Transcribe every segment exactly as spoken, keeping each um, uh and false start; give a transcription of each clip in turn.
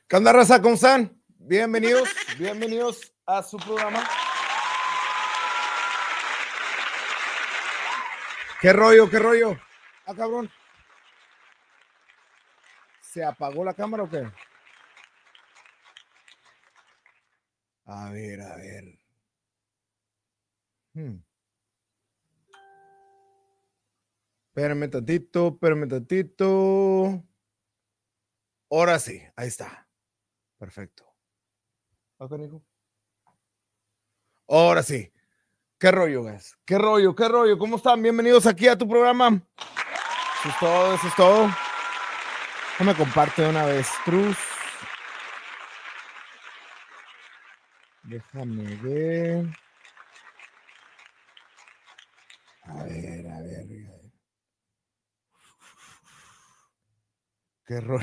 ¿Qué onda, raza? ¿Cómo están? Bienvenidos, bienvenidos a su programa. ¿Qué rollo, qué rollo? Ah, cabrón. ¿Se apagó la cámara o qué? A ver, a ver. Hmm. Espérame tantito, espérame tantito. Ahora sí, ahí está. Perfecto. Acá, Nico. Ahora sí. ¿Qué rollo, guys? ¿Qué rollo, qué rollo? ¿Cómo están? Bienvenidos aquí a tu programa. Eso es todo, eso es todo. Déjame comparte una vez, Truz. Déjame ver. A ver, a ver. ¿Qué rollo?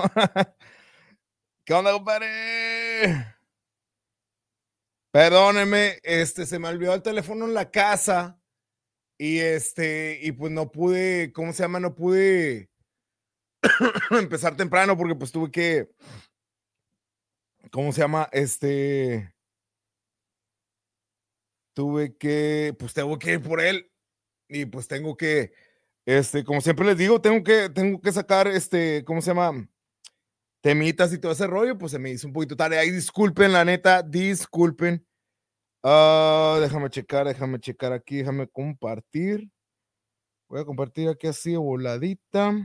¿Qué onda, compadre? Perdónenme, este, se me olvidó el teléfono en la casa y este, y pues no pude, ¿cómo se llama? No pude empezar temprano porque pues tuve que, ¿cómo se llama? Este, tuve que, pues tengo que ir por él y pues tengo que, este, como siempre les digo, tengo que, tengo que sacar, este, ¿cómo se llama? Temitas y todo ese rollo, pues se me hizo un poquito tarde. Ahí disculpen, la neta, disculpen. Ah, déjame checar, déjame checar aquí, déjame compartir. Voy a compartir aquí así, voladita.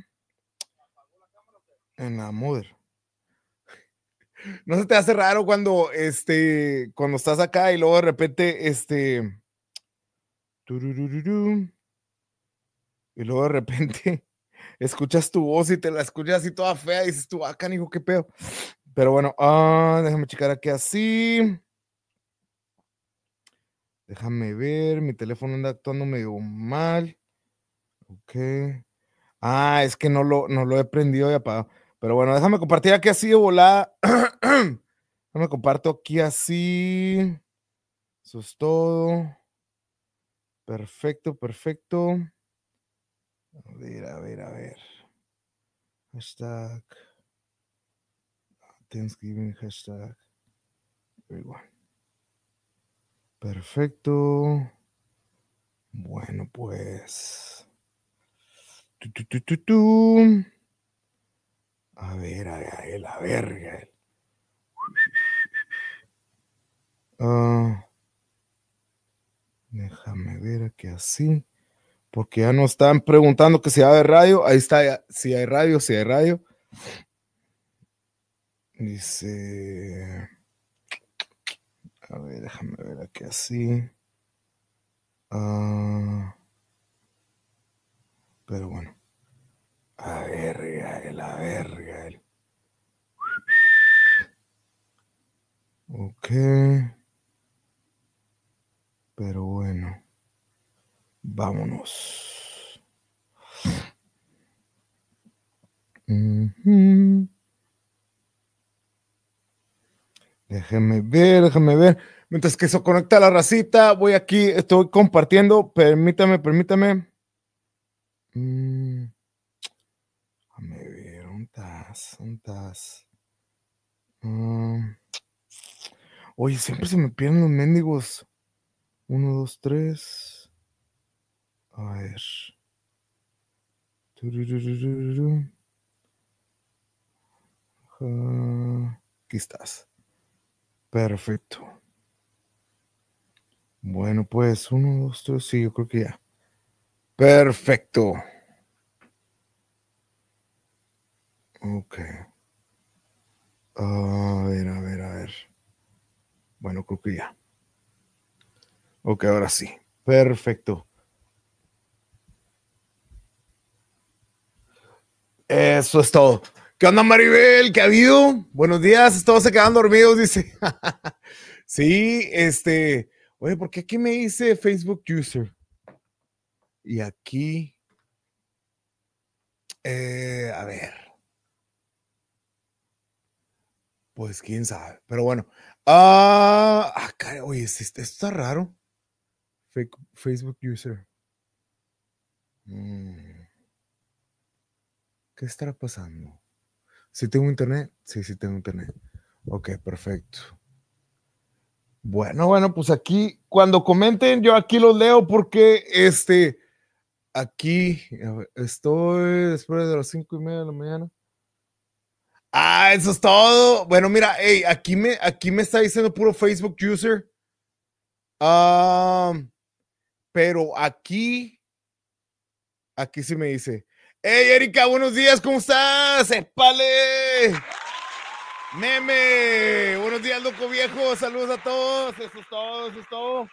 En la mother. ¿No se te hace raro cuando, este, cuando estás acá y luego de repente, este, turururú, y luego de repente escuchas tu voz y te la escuchas así toda fea y dices tú, ah, canijo, qué pedo. Pero bueno, ah, déjame checar aquí así. Déjame ver, mi teléfono anda actuando medio mal. Ok. Ah, es que no lo, no lo he prendido y apagado. Pero bueno, déjame compartir aquí así de volada. Déjame comparto aquí así. Eso es todo. Perfecto, perfecto. A ver, a ver, a ver. Hashtag. Thanksgiving, hashtag. Everyone. Perfecto. Bueno, pues. Tu, tu, tu, tu, tu. A ver, a ver, a ver, Gael. Uh, déjame ver aquí así. Porque ya nos están preguntando que si hay radio. Ahí está, si hay radio, si hay radio. Dice. A ver, déjame ver aquí así. Uh, pero bueno. A ver, Gael, a ver, Gael. Ok. Pero bueno. Vámonos. Uh-huh. Déjeme ver, déjame ver. Mientras que se conecta la racita, voy aquí, estoy compartiendo. Permítame, permítame. Mm. Déjame ver, un tas, un tas. Um. Oye, siempre se me pierden los mendigos. Uno, dos, tres. A ver. Uh, aquí estás. Perfecto. Bueno, pues uno, dos, tres, sí, yo creo que ya. Perfecto. Ok. A ver, a ver, a ver. Bueno, creo que ya. Ok, ahora sí. Perfecto. Eso es todo. ¿Qué onda, Maribel? ¿Qué ha habido? Buenos días. Todos se quedan dormidos, dice. Sí, este. Oye, ¿por qué aquí me dice Facebook User? Y aquí. Eh, a ver. Pues quién sabe. Pero bueno. Ah, ah caray, oye, esto está raro. Fake, Facebook User. Mm. ¿Qué estará pasando? ¿Sí tengo internet? Sí, sí tengo internet. Ok, perfecto. Bueno, bueno, pues aquí, cuando comenten, yo aquí los leo porque este, aquí, a ver, estoy después de las cinco y media de la mañana. Ah, eso es todo. Bueno, mira, hey, aquí me, aquí me está diciendo puro Facebook user. Um, pero aquí, aquí sí me dice, hey, Erika, buenos días, ¿cómo estás? ¡Épale! Meme, buenos días, loco viejo, saludos a todos, eso es todo, eso es todo.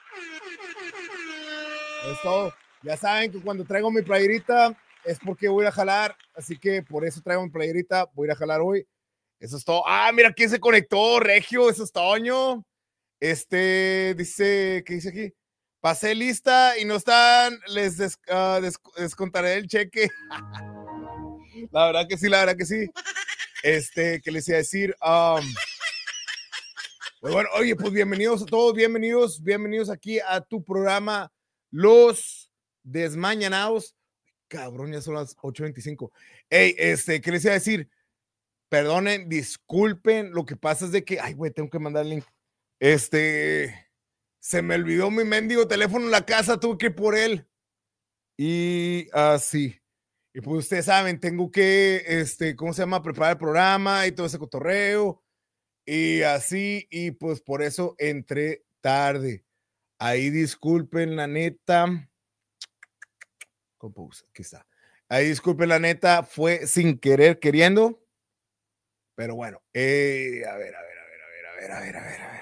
Es todo. Ya saben que cuando traigo mi playerita es porque voy a jalar, así que por eso traigo mi playerita, voy a ir a jalar hoy. Eso es todo. Ah, mira quién se conectó, Regio, eso es Toño. Este dice, ¿qué dice aquí? Pasé lista y no están, les des, uh, des, descontaré el cheque. La verdad que sí, la verdad que sí. Este, que les iba a decir, um, pues bueno, oye, pues bienvenidos a todos, bienvenidos, bienvenidos aquí a tu programa Los Desmañanados. Cabrón, ya son las ocho veinticinco. Hey, este, ¿qué les iba a decir? Perdonen, disculpen, lo que pasa es de que, ay, güey, tengo que mandar el link. Este, se me olvidó mi mendigo teléfono en la casa, tuve que ir por él. Y así. Y pues ustedes saben, tengo que, este, ¿cómo se llama? Preparar el programa y todo ese cotorreo. Y así, y pues por eso entré tarde. Ahí disculpen, la neta. Compose, aquí está. Ahí disculpen, la neta, fue sin querer, queriendo. Pero bueno, eh, a ver, a ver, a ver, a ver, a ver, a ver, a ver, a ver.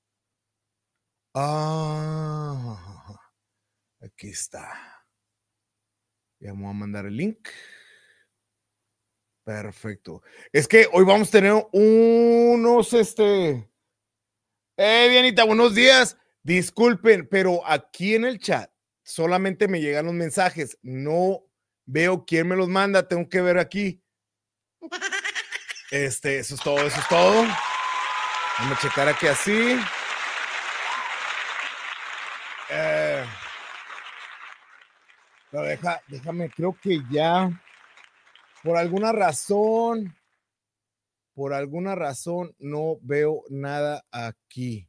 Ah, aquí está. Ya me voy a mandar el link. Perfecto. Es que hoy vamos a tener unos, este... Eh, Bianita, buenos días. Disculpen, pero aquí en el chat solamente me llegan los mensajes. No veo quién me los manda. Tengo que ver aquí. Este, eso es todo, eso es todo. Vamos a checar aquí así. Eh, pero deja, déjame, creo que ya, por alguna razón, por alguna razón, no veo nada aquí.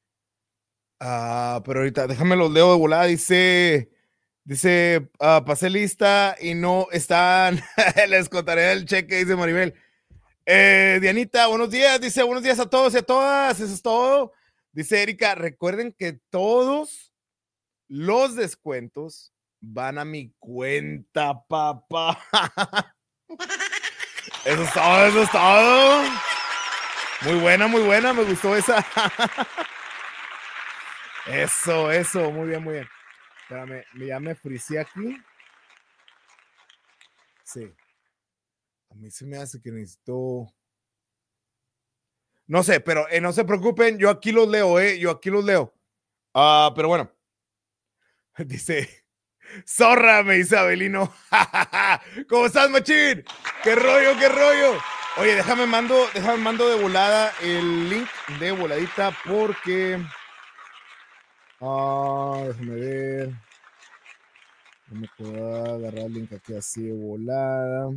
Ah, pero ahorita, déjame los leo de volada. Dice, dice, uh, pasé lista y no están. Les contaré el cheque, dice Maribel. Eh, Dianita, buenos días. Dice, buenos días a todos y a todas. Eso es todo. Dice Erika, recuerden que todos los descuentos van a mi cuenta, papá. Eso es todo, eso es todo. Muy buena, muy buena, me gustó esa. Eso, eso, muy bien, muy bien. Espérame, ya me frisé aquí. Sí. A mí se me hace que necesito... No sé, pero eh, no se preocupen, yo aquí los leo, eh, yo aquí los leo. Uh, pero bueno. Dice, zorra, me dice Abelino. ¿Cómo estás, machín? ¿Qué rollo, qué rollo? Oye, déjame mando, déjame mando de volada el link de voladita porque... Ah, uh, déjame ver. No me puedo agarrar el link aquí así de volada.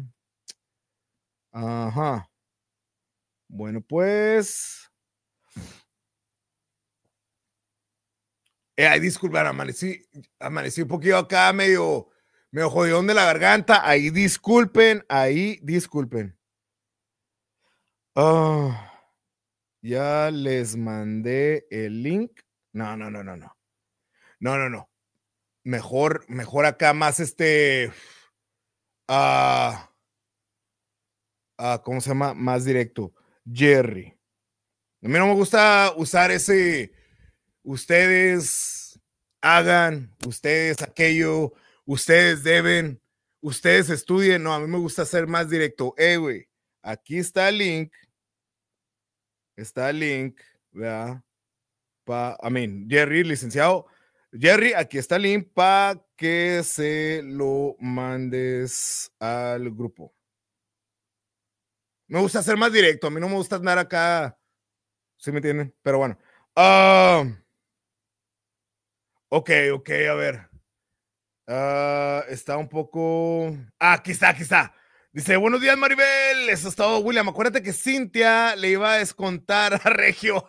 Ajá. Bueno, pues. Eh, ay, disculpen, amanecí, amanecí un poquito acá, medio, medio jodidón de la garganta. Ahí disculpen, ahí disculpen. Oh, ya les mandé el link. No, no, no, no, no. No, no, no. Mejor, mejor acá más este. Ah. Uh, uh, ¿Cómo se llama? Más directo. Jerry. A mí no me gusta usar ese. Ustedes hagan, ustedes aquello, ustedes deben, ustedes estudien. No, a mí me gusta ser más directo. Eh, güey, aquí está el link. Está el link, ¿verdad? Pa, I mean, Jerry, licenciado. Jerry, aquí está el link para que se lo mandes al grupo. Me gusta ser más directo. A mí no me gusta andar acá. ¿Sí me entienden? Pero bueno. Uh, ok, ok, a ver. Uh, está un poco. Ah, aquí está, aquí está. Dice, buenos días, Maribel. Eso es todo, William. Acuérdate que Cintia le iba a descontar a Regio.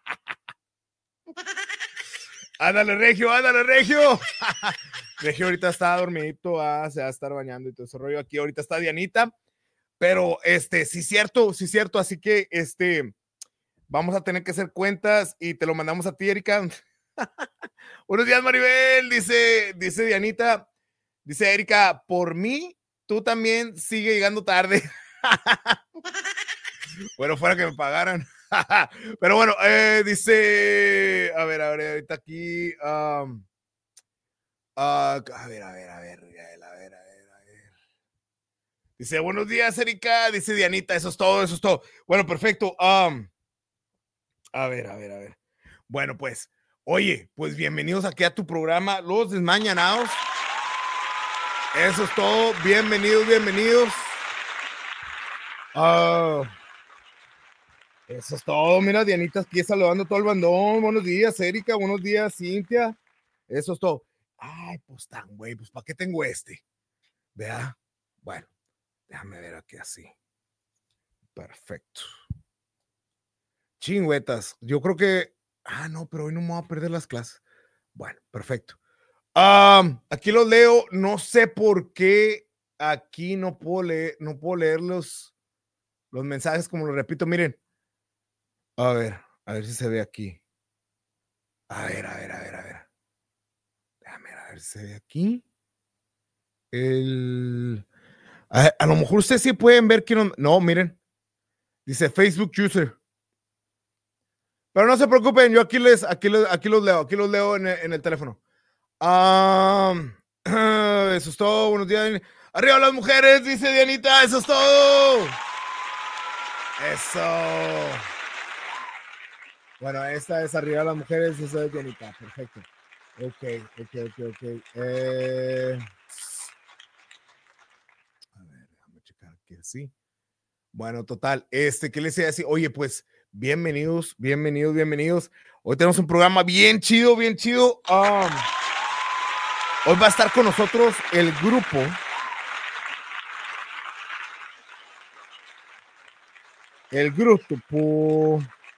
Ándale, Regio, ándale, Regio. Regio ahorita está dormidito, ah, se va a estar bañando y todo ese rollo. Aquí ahorita está Dianita. Pero, este, sí cierto, sí cierto. Así que, este, vamos a tener que hacer cuentas y te lo mandamos a ti, Erika. Buenos días, Maribel. Dice, dice Dianita. Dice Erika, por mí, tú también sigue llegando tarde. Bueno, fuera que me pagaran. Pero bueno, eh, dice, a ver, a ver, ahorita aquí, um, uh, a ver, a ver, a ver, a ver, a ver, a ver, a ver. Dice, buenos días, Erika. Dice Dianita, eso es todo, eso es todo. Bueno, perfecto. Um, a ver, a ver, a ver. Bueno, pues, oye, pues bienvenidos aquí a tu programa, Los Desmañanados. Eso es todo. Bienvenidos, bienvenidos. Uh, eso es todo. Mira, Dianita aquí saludando a todo el bandón. Buenos días, Erika. Buenos días, Cintia. Eso es todo. Ay, pues tan güey, pues ¿para qué tengo este? Vea. Bueno, déjame ver aquí así. Perfecto. Chingüetas. Yo creo que. Ah, no, pero hoy no me voy a perder las clases. Bueno, perfecto. Um, aquí los leo. No sé por qué aquí no puedo leer, no puedo leer los, los mensajes, como lo repito. Miren. A ver, a ver si se ve aquí. A ver, a ver, a ver, a ver. Déjame a ver si se ve aquí. El... A, a lo mejor ustedes sí pueden ver que no. No, miren. Dice Facebook user. Pero no se preocupen, yo aquí les, aquí les, aquí los leo, aquí los leo en el, en el teléfono. Um, eso es todo. Buenos días. Arriba las mujeres, dice Dianita. Eso es todo. Eso. Bueno, esta es arriba las mujeres, esa es Dianita. Perfecto. Ok, ok, ok, ok. Eh... A ver, déjame checar aquí así. Bueno, total. Este, ¿qué les iba a decir? Oye, pues, bienvenidos, bienvenidos, bienvenidos. Hoy tenemos un programa bien chido, bien chido. Um, hoy va a estar con nosotros el grupo. El grupo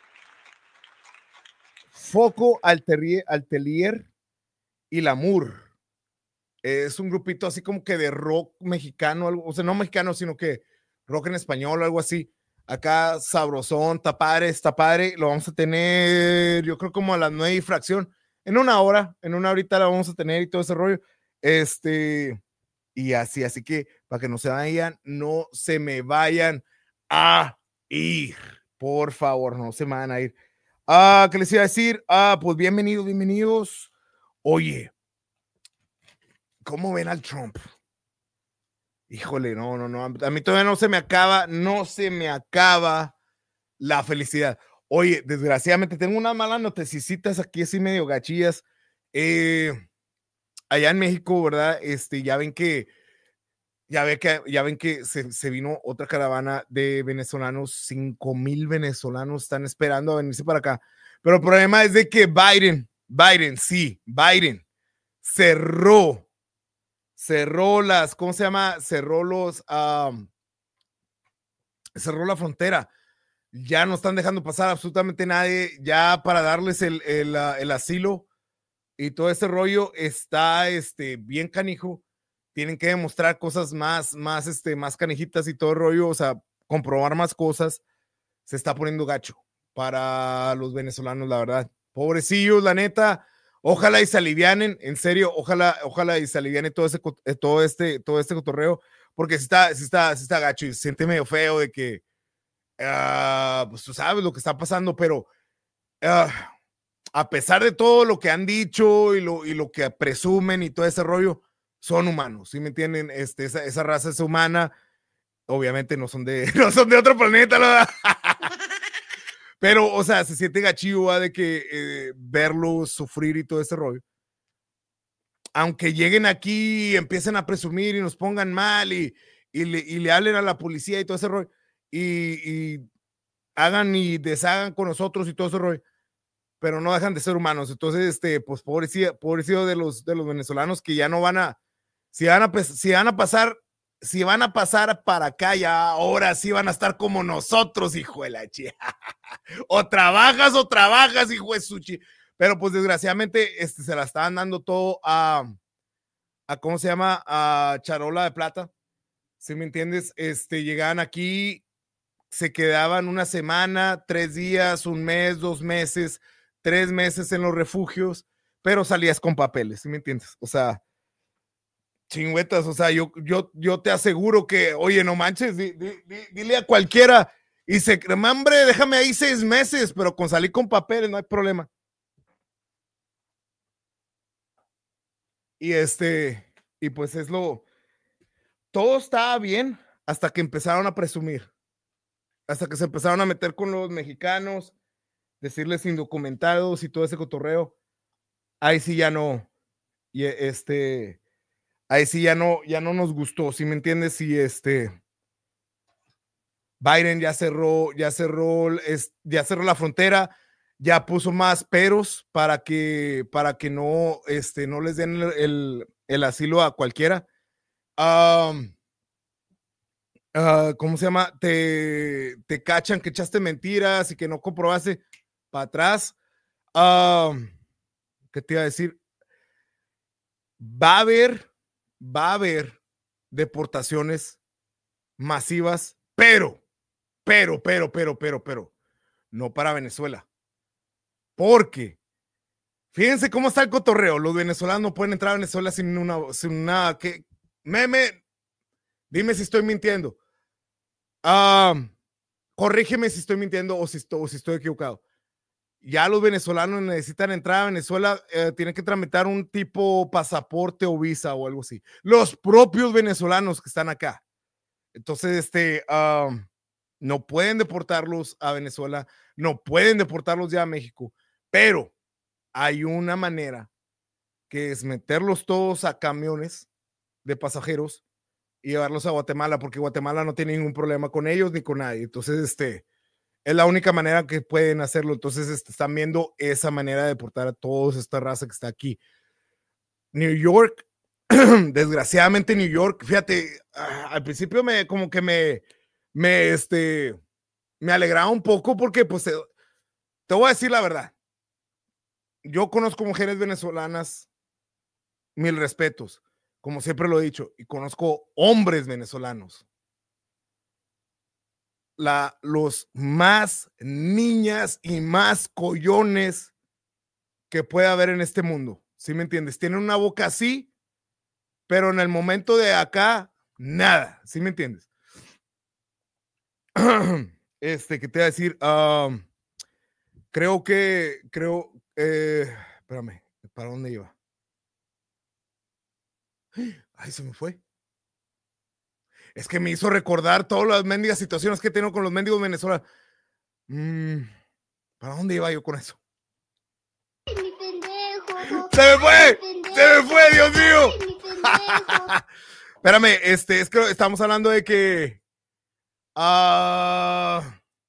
Foco Alterier, Altelier y Lamour. Es un grupito así como que de rock mexicano, algo, o sea, no mexicano, sino que rock en español, algo así. Acá sabrosón, está padre, está padre. Lo vamos a tener, yo creo como a las nueve y fracción. En una hora, en una horita la vamos a tener y todo ese rollo. Este, y así, así que para que no se vayan, no se me vayan a ir. Por favor, no se me van a ir. Ah, ¿qué les iba a decir? Ah, pues bienvenidos, bienvenidos. Oye, ¿cómo ven al Trump? Híjole, no, no, no. A mí todavía no se me acaba, no se me acaba la felicidad. Oye, desgraciadamente tengo unas malas noticias aquí así medio gachillas. Eh, allá en México, ¿verdad? Este, ya ven que, ya ve que, ya ven que se, se vino otra caravana de venezolanos. Cinco mil venezolanos están esperando a venirse para acá. Pero el problema es de que Biden, Biden, sí, Biden cerró cerró las, ¿cómo se llama? Cerró los, um, cerró la frontera. Ya no están dejando pasar absolutamente nadie, ya para darles el, el, uh, el asilo y todo ese rollo está este, bien canijo. Tienen que demostrar cosas más, más, este, más canijitas y todo el rollo, o sea, comprobar más cosas. Se está poniendo gacho para los venezolanos, la verdad. Pobrecillos, la neta. Ojalá y se alivianen, en serio, ojalá, ojalá y se aliviane todo, ese, todo, este, todo este cotorreo, porque si está, si está, si está gacho y se siente medio feo de que, uh, pues tú sabes lo que está pasando, pero uh, a pesar de todo lo que han dicho y lo, y lo que presumen y todo ese rollo, son humanos, ¿sí me entienden? Este, esa, esa raza es humana, obviamente no son de, no son de otro planeta, ¿no? Pero, o sea, se siente gachillo ¿va? De que eh, verlos sufrir y todo ese rollo. Aunque lleguen aquí y empiecen a presumir y nos pongan mal y, y, le, y le hablen a la policía y todo ese rollo y, y hagan y deshagan con nosotros y todo ese rollo, pero no dejan de ser humanos. Entonces, este, pues pobrecito, pobrecito de los, de los venezolanos que ya no van a, si van a, si van a pasar si van a pasar para acá, ya ahora sí van a estar como nosotros, hijo de la chía. O trabajas o trabajas, hijo de su chi. Pero pues desgraciadamente este, se la estaban dando todo a, a, ¿cómo se llama? A charola de plata. ¿Sí me entiendes? Este, llegaban aquí, se quedaban una semana, tres días, un mes, dos meses, tres meses en los refugios, pero salías con papeles, ¿sí me entiendes? O sea, chingüetas, o sea, yo, yo, yo te aseguro que, oye, no manches, di, di, di, dile a cualquiera, y se, hombre, déjame ahí seis meses, pero con salir con papeles no hay problema. Y este, y pues es lo, todo estaba bien hasta que empezaron a presumir, hasta que se empezaron a meter con los mexicanos, decirles indocumentados y todo ese cotorreo. Ahí sí ya no, y este, ahí sí ya no, ya no nos gustó, ¿sí me entiendes? Y este, Biden ya cerró, ya cerró, es, ya cerró la frontera, ya puso más peros para que, para que no, este, no les den el, el, el asilo a cualquiera. Um, uh, ¿Cómo se llama? Te, te cachan que echaste mentiras y que no comprobaste para atrás. Um, ¿Qué te iba a decir? Va a haber, va a haber deportaciones masivas, pero, pero, pero, pero, pero, pero, no para Venezuela. Porque, fíjense cómo está el cotorreo. Los venezolanos no pueden entrar a Venezuela sin una, sin una, que, meme, dime si estoy mintiendo. Um, corrígeme si estoy mintiendo o si, estoy, o si estoy equivocado. Ya los venezolanos necesitan entrar a Venezuela, eh, tienen que tramitar un tipo pasaporte o visa o algo así. Los propios venezolanos que están acá. Entonces, este, um, no pueden deportarlos a Venezuela, no pueden deportarlos ya a México, pero hay una manera que es meterlos todos a camiones de pasajeros y llevarlos a Guatemala, porque Guatemala no tiene ningún problema con ellos ni con nadie. Entonces, este, es la única manera que pueden hacerlo. Entonces, este, están viendo esa manera de deportar a toda esta raza que está aquí. New York, desgraciadamente New York, fíjate, ah, al principio me, como que me, me, este, me alegraba un poco porque, pues, te, te voy a decir la verdad. Yo conozco mujeres venezolanas, mil respetos, como siempre lo he dicho, y conozco hombres venezolanos. La, los más niñas y más collones que puede haber en este mundo. ¿Sí me entiendes? Tienen una boca así, pero en el momento de acá, nada. ¿Sí me entiendes? Este, ¿qué te iba a decir? Um, creo que, creo, eh, espérame, ¿para dónde iba? Ay, se me fue. Es que me hizo recordar todas las mendigas situaciones que tengo con los mendigos venezolanos. Mm, ¿para dónde iba yo con eso? Mi pendejo. ¡Se me fue! Mi pendejo. ¡Se me fue, Dios mío! Ay, mi pendejo. Espérame, este, es que estamos hablando de que. Uh,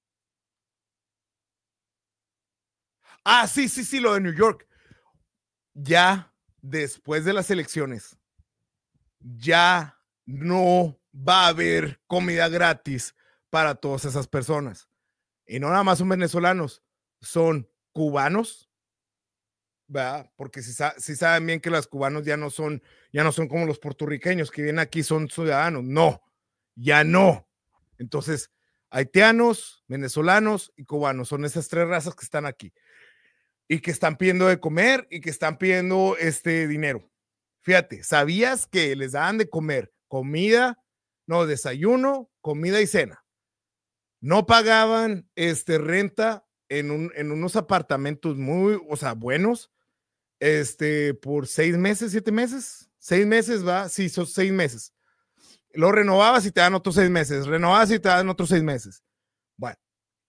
ah, sí, sí, sí, lo de New York. Ya después de las elecciones, ya no va a haber comida gratis para todas esas personas. Y no nada más son venezolanos, son cubanos, ¿verdad? Porque si, si saben bien que los cubanos ya no son, ya no son como los puertorriqueños que vienen aquí, son ciudadanos. No, ya no. Entonces, haitianos, venezolanos y cubanos son esas tres razas que están aquí y que están pidiendo de comer y que están pidiendo este dinero. Fíjate, ¿sabías que les daban de comer comida, no, desayuno, comida y cena? No pagaban este, renta en, un, en unos apartamentos muy, o sea, buenos, este, por seis meses, siete meses, seis meses, va, sí, son seis meses. Lo renovabas y te dan otros seis meses, renovabas y te dan otros seis meses. Bueno.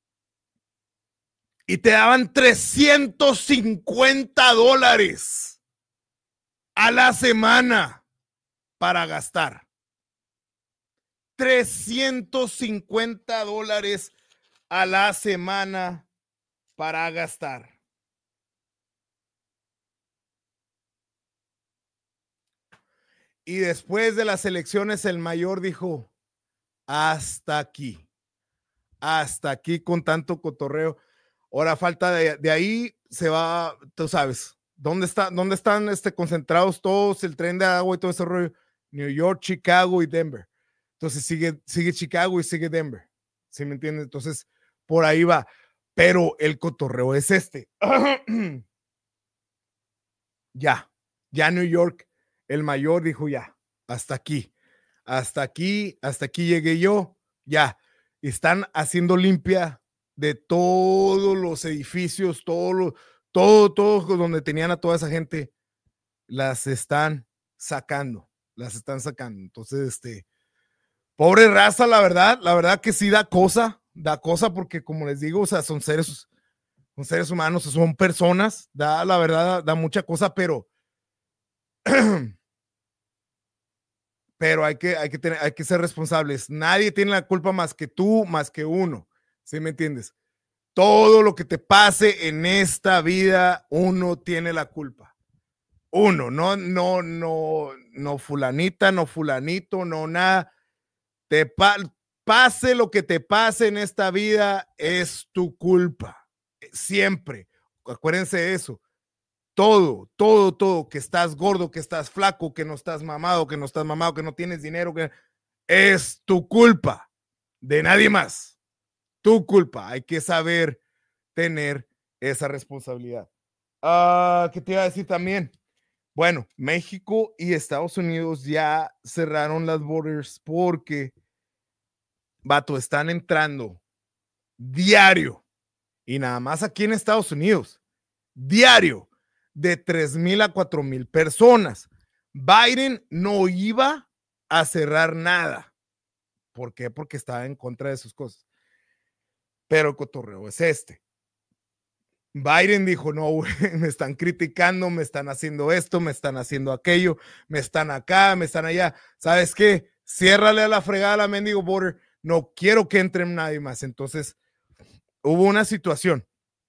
Y te daban trescientos cincuenta dólares a la semana para gastar. trescientos cincuenta dólares a la semana para gastar. Y después de las elecciones, el mayor dijo, hasta aquí, hasta aquí con tanto cotorreo. Ahora falta de, de ahí, se va, tú sabes, ¿dónde, está, dónde están este, concentrados todos, el tren de agua y todo ese rollo? New York, Chicago y Denver. Entonces sigue, sigue Chicago y sigue Denver. ¿Sí me entiendes? Entonces, por ahí va. Pero el cotorreo es este. Ya, ya New York, el mayor dijo ya, hasta aquí, hasta aquí, hasta aquí llegué yo, ya. Están haciendo limpia de todos los edificios, todo, lo, todo, todo donde tenían a toda esa gente, las están sacando, las están sacando. Entonces, este, pobre raza, la verdad, la verdad que sí da cosa, da cosa porque como les digo, o sea, son seres, son seres humanos, son personas, da, la verdad, da, da mucha cosa, pero pero hay que, hay, que tener, hay que ser responsables. Nadie tiene la culpa más que tú, más que uno. ¿Sí me entiendes? Todo lo que te pase en esta vida, uno tiene la culpa. Uno, no, no, no, no fulanita, no fulanito, no nada. Te pa pase lo que te pase en esta vida, es tu culpa. Siempre. Acuérdense de eso. Todo, todo, todo, que estás gordo, que estás flaco, que no estás mamado, que no estás mamado, que no tienes dinero, que es tu culpa, de nadie más. Tu culpa. Hay que saber tener esa responsabilidad. Uh, ¿Qué te iba a decir también? Bueno, México y Estados Unidos ya cerraron las borders porque, vato, están entrando diario, y nada más aquí en Estados Unidos, diario, de tres mil a cuatro mil personas. Biden no iba a cerrar nada. ¿Por qué? Porque estaba en contra de sus cosas. Pero el cotorreo es este. Biden dijo, no, me están criticando, me están haciendo esto, me están haciendo aquello, me están acá, me están allá. ¿Sabes qué? Ciérrale a la fregada a la mendigo border. No quiero que entre nadie más. Entonces, hubo una situación.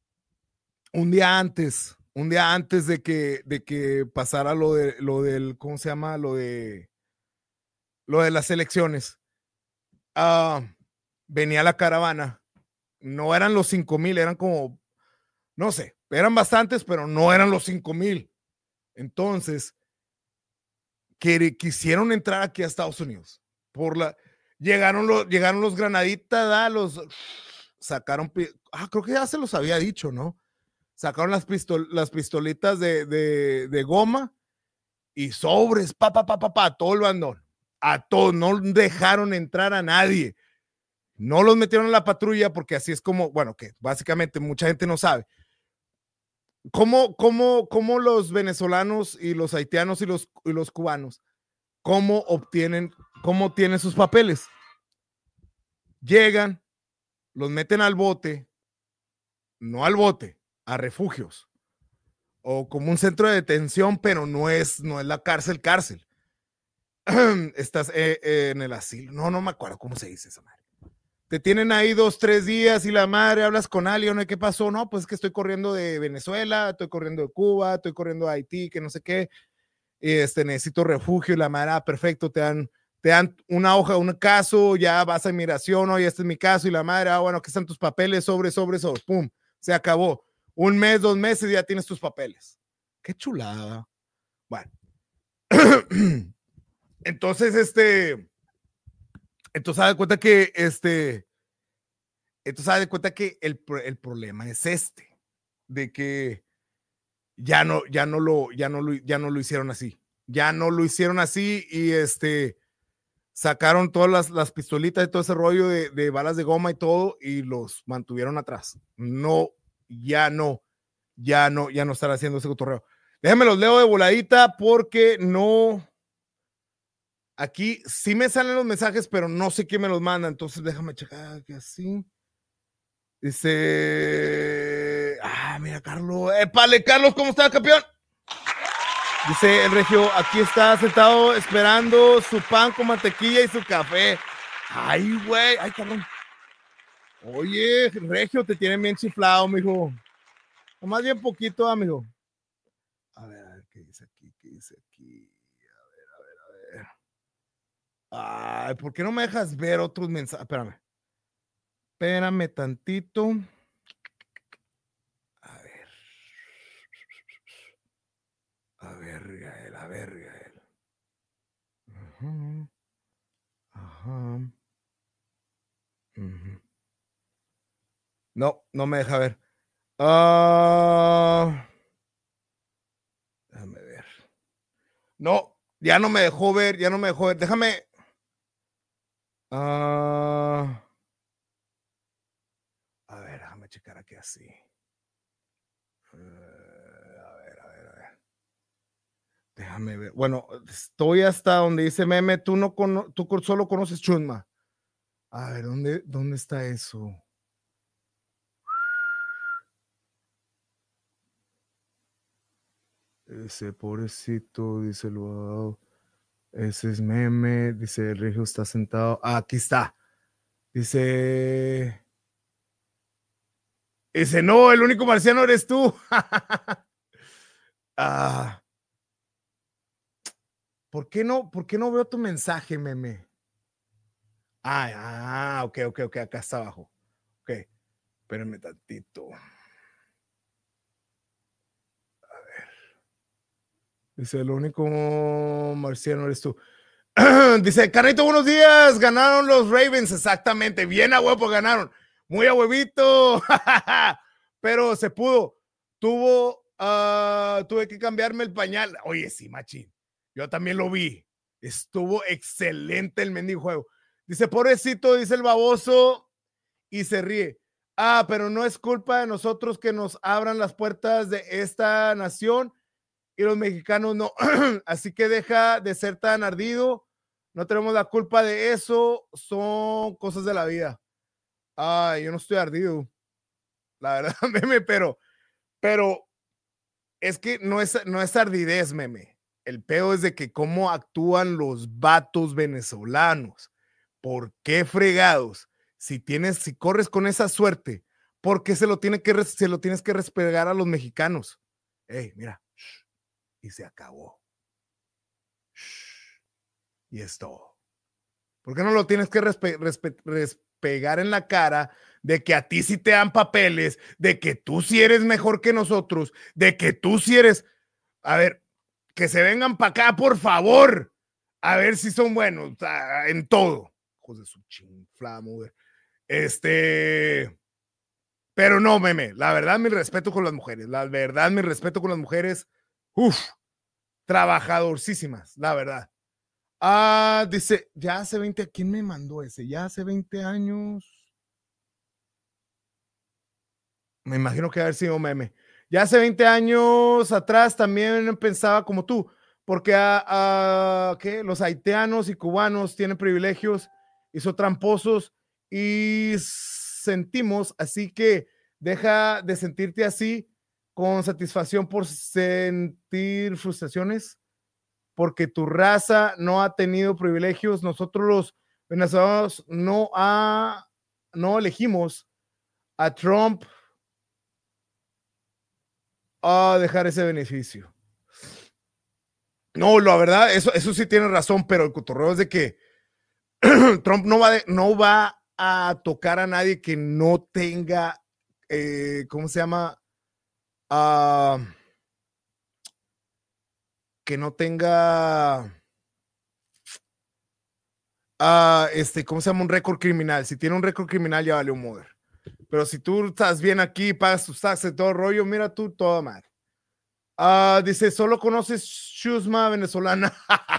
Un día antes, un día antes de que, de que pasara lo, de, lo del, ¿cómo se llama? Lo de, lo de las elecciones. Uh, venía la caravana. No eran los cinco mil, eran como, no sé, eran bastantes, pero no eran los cinco mil. Entonces, que, quisieron entrar aquí a Estados Unidos. Por la, llegaron, los, llegaron los granaditas, ¿da? Los sacaron, ah, creo que ya se los había dicho, ¿no? Sacaron las, pistol, las pistolitas de, de, de goma y sobres, pa, pa, pa, pa, pa, a todo el bandón, a todos, no dejaron entrar a nadie, no los metieron a la patrulla porque así es como, bueno, que básicamente mucha gente no sabe. ¿Cómo, cómo, cómo los venezolanos y los haitianos y los, y los cubanos, cómo obtienen, cómo obtienen sus papeles? Llegan, los meten al bote, no al bote, a refugios o como un centro de detención, pero no es, no es la cárcel, cárcel. Estás eh, eh, en el asilo. No, no me acuerdo cómo se dice esa madre. Te tienen ahí dos, tres días y la madre, hablas con alguien, ¿no? ¿Qué pasó? No, pues es que estoy corriendo de Venezuela, estoy corriendo de Cuba, estoy corriendo de Haití, que no sé qué. Y este, necesito refugio y la madre, ah, perfecto, te dan, te dan una hoja, un caso, ya vas a inmigración, oye, este es mi caso y la madre, ah, bueno, aquí están tus papeles, sobre, sobre, sobre, pum, se acabó. Un mes, dos meses, ya tienes tus papeles. Qué chulada. Bueno. Entonces, este, entonces, haz de cuenta que, este, entonces, haz de cuenta que el, el problema es este, de que ya no, ya no lo, ya no lo, ya no lo hicieron así. Ya no lo hicieron así y, este, sacaron todas las, las pistolitas y todo ese rollo de, de balas de goma y todo y los mantuvieron atrás. No, ya no. Ya no, ya no estar haciendo ese cotorreo. Déjenme los leo de voladita porque no. Aquí sí me salen los mensajes, pero no sé quién me los manda. Entonces déjame checar que así. Dice. Ah, mira, Carlos. ¡Épale, Carlos! ¿Cómo está, campeón? Dice el Regio, aquí está sentado esperando su pan con mantequilla y su café. Ay, güey. Ay, cabrón. Oye, Regio, te tienen bien chiflado, mijo. Más bien poquito, amigo. A ver, a ver, ¿qué dice aquí? ¿Qué dice aquí? A ver, a ver, a Ay, ¿por qué no me dejas ver otros mensajes? Espérame. Espérame tantito. A ver. A ver, Gael, a ver, Gael. Ajá. Ajá. Uh-huh. No, no me deja ver. Uh, déjame ver. No, ya no me dejó ver, ya no me dejó ver. Déjame. Uh, a ver, déjame checar aquí así. Uh, a ver, a ver, a ver. Déjame ver. Bueno, estoy hasta donde dice meme. Tú no cono tú solo conoces Chusma. A ver, ¿dónde, dónde está eso? Ese pobrecito, dice el wow. Ese es meme. Dice el Regio está sentado. Ah, aquí está. Dice. Dice, no, el único marciano eres tú. ah. ¿Por qué no? ¿Por qué no veo tu mensaje, meme? Ah, ah, ok, ok, ok, acá está abajo. Ok, espérenme tantito. A ver. Dice, el único marciano eres tú. Dice, Carnito, buenos días. Ganaron los Ravens, exactamente. Bien a huevo ganaron. Muy a huevito. Pero se pudo. Tuvo, uh, tuve que cambiarme el pañal. Oye, sí, machín. Yo también lo vi. Estuvo excelente el mendigo juego. Dice, pobrecito, dice el baboso. Y se ríe. Ah, pero no es culpa de nosotros que nos abran las puertas de esta nación y los mexicanos no. Así que deja de ser tan ardido. No tenemos la culpa de eso. Son cosas de la vida. Ay, yo no estoy ardido. La verdad, meme, pero, pero es que no es, no es ardidez, meme. El peor es de que cómo actúan los vatos venezolanos. ¿Por qué fregados? Si tienes, si corres con esa suerte, ¿por qué se lo, tiene que, se lo tienes que respegar a los mexicanos? Ey, mira. Y se acabó. Y es todo. ¿Por qué no lo tienes que respe respe respegar en la cara de que a ti sí te dan papeles, de que tú sí eres mejor que nosotros, de que tú sí eres... A ver, que se vengan para acá, por favor, a ver si son buenos en todo. Hijos de su chinflada mujer. Este... Pero no, meme, la verdad, mi respeto con las mujeres, la verdad, mi respeto con las mujeres, uff, trabajadorcísimas, la verdad. Ah, dice, ya hace veinte, ¿quién me mandó ese? Ya hace veinte años. Me imagino que haber sido meme. Ya hace veinte años atrás también pensaba como tú, porque a, a, ¿qué? Los haitianos y cubanos tienen privilegios y son tramposos y sentimos, así que deja de sentirte así con satisfacción por sentir frustraciones, porque tu raza no ha tenido privilegios. Nosotros los venezolanos no, ha, no elegimos a Trump a dejar ese beneficio. No, la verdad, eso, eso sí tiene razón, pero el cotorreo es de que Trump no va, de, no va a tocar a nadie que no tenga, eh, ¿cómo se llama? Uh, que no tenga, uh, este, ¿cómo se llama? Un récord criminal. Si tiene un récord criminal, ya vale un mover. Pero si tú estás bien aquí, pagas tus taxes, todo el rollo, mira tú, toda madre. Uh, dice, solo conoces chusma venezolana.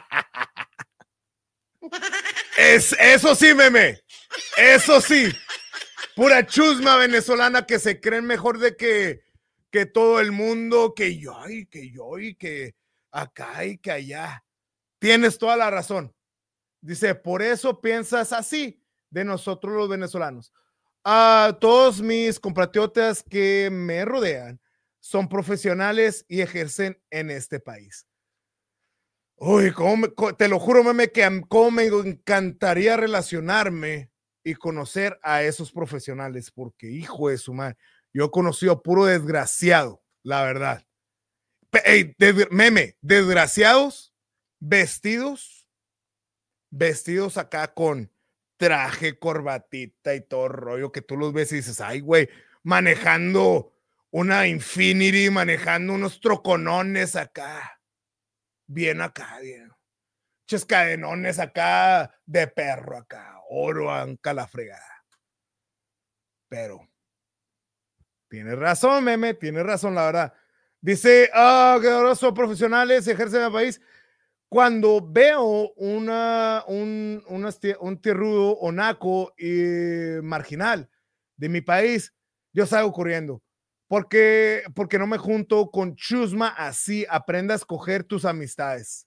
Es, eso sí, meme. Eso sí. Pura chusma venezolana que se creen mejor de que, que todo el mundo, que yo y que yo y que acá y que allá. Tienes toda la razón. Dice, por eso piensas así de nosotros los venezolanos. A todos mis compatriotas que me rodean son profesionales y ejercen en este país. Uy, cómo me, te lo juro, meme, que cómo me encantaría relacionarme y conocer a esos profesionales, porque hijo de su madre, yo he conocido a puro desgraciado, la verdad. Hey, des, meme, desgraciados, vestidos vestidos acá con traje, corbatita y todo rollo, que tú los ves y dices, ay, güey, manejando una Infinity, manejando unos troconones acá, bien acá, bien. Ches cadenones acá de perro acá, oro anca la fregada. Pero tienes razón, meme, tienes razón, la verdad. Dice, ah, que ahora son profesionales, ejercen en el país. Cuando veo una, un, una, un tierrudo o naco y marginal de mi país, yo salgo corriendo. Porque, porque no me junto con chusma así, aprenda a escoger tus amistades.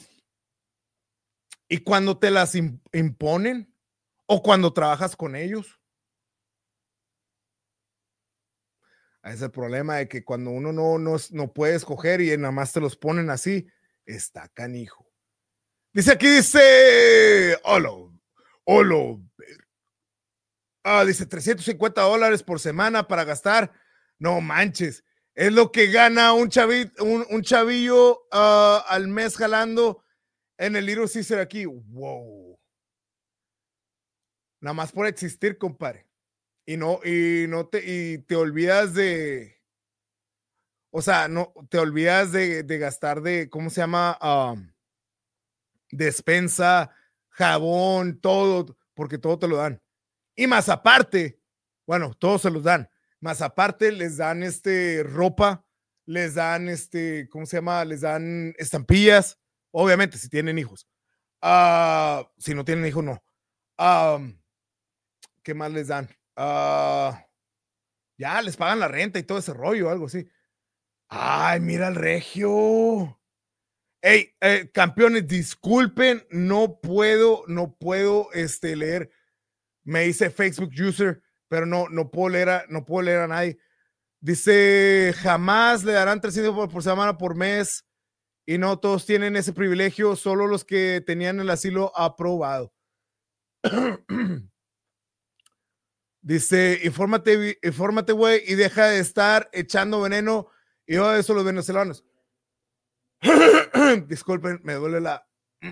Y cuando te las imponen o cuando trabajas con ellos, es el problema de que cuando uno no, no, no puede escoger y nada más te los ponen así, está canijo. Dice aquí, dice, Olo, Olo, ah, dice trescientos cincuenta dólares por semana para gastar. No manches, es lo que gana un, chavit, un, un chavillo uh, al mes jalando en el Little Caesar aquí. Wow. Nada más por existir, compadre. Y no, y no te, y te olvidas de, o sea, no, te olvidas de, de gastar de, ¿cómo se llama? Um, despensa, jabón, todo, porque todo te lo dan. Y más aparte, bueno, todos se los dan. Más aparte les dan este ropa, les dan este, ¿cómo se llama? Les dan estampillas, obviamente si tienen hijos. Uh, si no tienen hijos, no. Um, ¿Qué más les dan? Uh, ya les pagan la renta y todo ese rollo, algo así. Ay, mira el regio. Hey, eh, campeones, disculpen, no puedo, no puedo este, leer. Me dice Facebook user, pero no, no puedo leer a, no puedo leer a nadie. Dice, jamás le darán trescientos por, por semana por mes y no todos tienen ese privilegio, solo los que tenían el asilo aprobado. Dice, infórmate, infórmate, güey, y deja de estar echando veneno y yo eso los venezolanos. Disculpen, me duele la...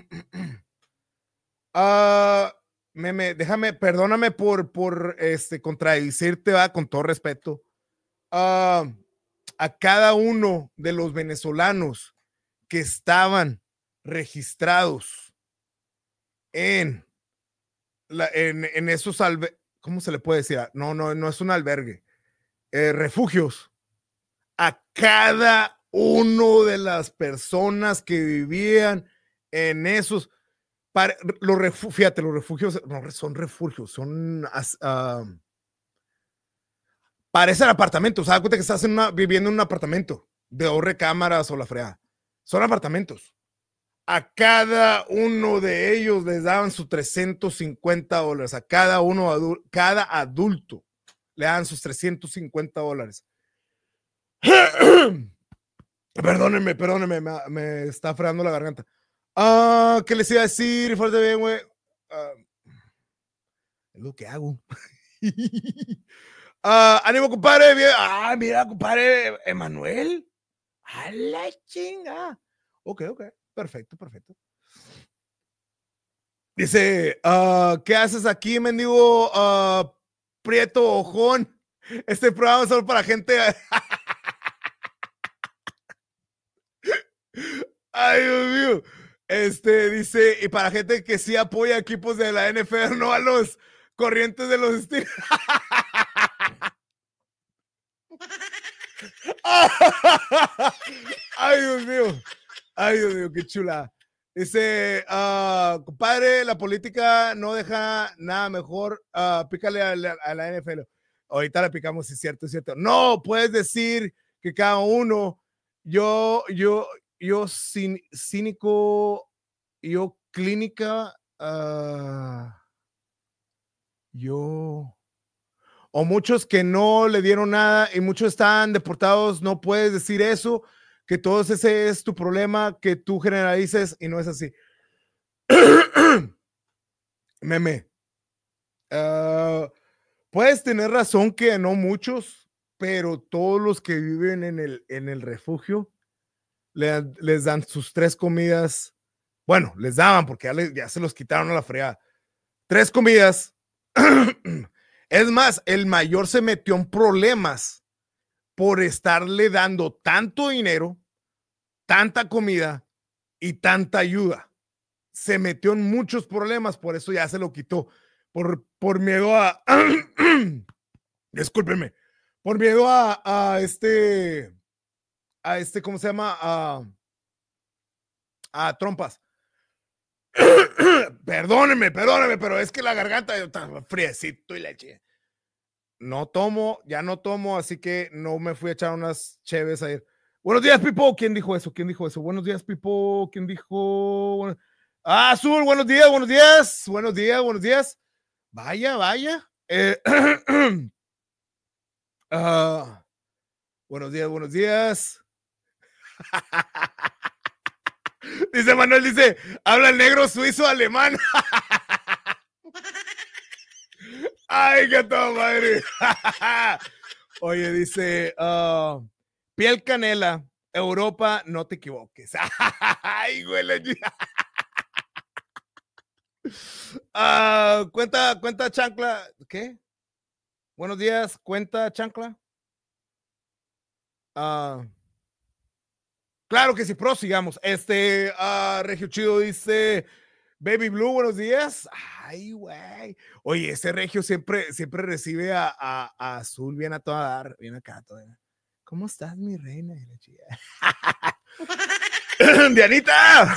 uh, meme, déjame, perdóname por, por este, contradecirte, va, con todo respeto. Uh, a cada uno de los venezolanos que estaban registrados en, la, en, en esos albergues, ¿cómo se le puede decir? No, no, no es un albergue. Eh, refugios. A cada uno de las personas que vivían en esos, para, los refugios, fíjate, los refugios no son refugios, son uh, parecen apartamentos. ¿Sabes cuenta que estás en una, viviendo en un apartamento de dos recámaras o la fregada? Son apartamentos. A cada uno de ellos les daban sus trescientos cincuenta dólares. A cada uno, cada adulto le dan sus trescientos cincuenta dólares. Perdónenme, perdónenme, me, me está fregando la garganta. Ah, ¿qué les iba a decir? Fuerte bien, güey. Uh, es lo que hago. uh, ánimo, compadre. Bien. Ah, mira, compadre, Emanuel. A la chinga. Ok, ok. Perfecto, perfecto. Dice, uh, ¿qué haces aquí, mendigo uh, Prieto Ojón? Este programa es solo para gente... Ay, Dios mío. Este dice, y para gente que sí apoya equipos de la N F L, no a los corrientes de los Steelers. Ay, Dios mío. Ay, Dios mío, qué chula. Dice, uh, compadre, la política no deja nada mejor. Uh, pícale a la, a la N F L. Ahorita le picamos, si es cierto, es cierto. No, puedes decir que cada uno, yo, yo, yo cín, cínico, yo clínica, uh, yo, o muchos que no le dieron nada y muchos están deportados, no puedes decir eso, que todo ese es tu problema, que tú generalices y no es así. Meme. Uh, puedes tener razón que no muchos, pero todos los que viven en el, en el refugio le, les dan sus tres comidas Bueno, les daban porque ya, le, ya se los quitaron a la fregada. Tres comidas. Es más, el mayor se metió en problemas por estarle dando tanto dinero, tanta comida y tanta ayuda. Se metió en muchos problemas, por eso ya se lo quitó. Por, por miedo a... Discúlpenme. Por miedo a, a este... A este, ¿cómo se llama? A, a trompas. Perdóneme, perdóneme, pero es que la garganta está friecito y leche. No tomo, ya no tomo, así que no me fui a echar unas cheves ayer. Buenos días, Pipo. ¿Quién dijo eso? ¿Quién dijo eso? Buenos días, Pipo. ¿Quién dijo? Ah, Azul, buenos días, buenos días. Buenos días, buenos días. Vaya, vaya. Eh, uh, buenos días, buenos días. Dice Manuel, dice, habla el negro suizo alemán. Ay, qué toda madre. Oye, dice, uh, piel canela, Europa, no te equivoques. Ay, güey. uh, cuenta, cuenta chancla. ¿Qué? Buenos días, cuenta chancla. Uh, claro que sí, prosigamos. Este, uh, Regio Chido dice, Baby Blue, buenos días. Ay, güey. Oye, ese Regio siempre, siempre recibe a, a, a Azul bien a toda dar, bien acá todavía. ¿Cómo estás, mi reina? Dianita.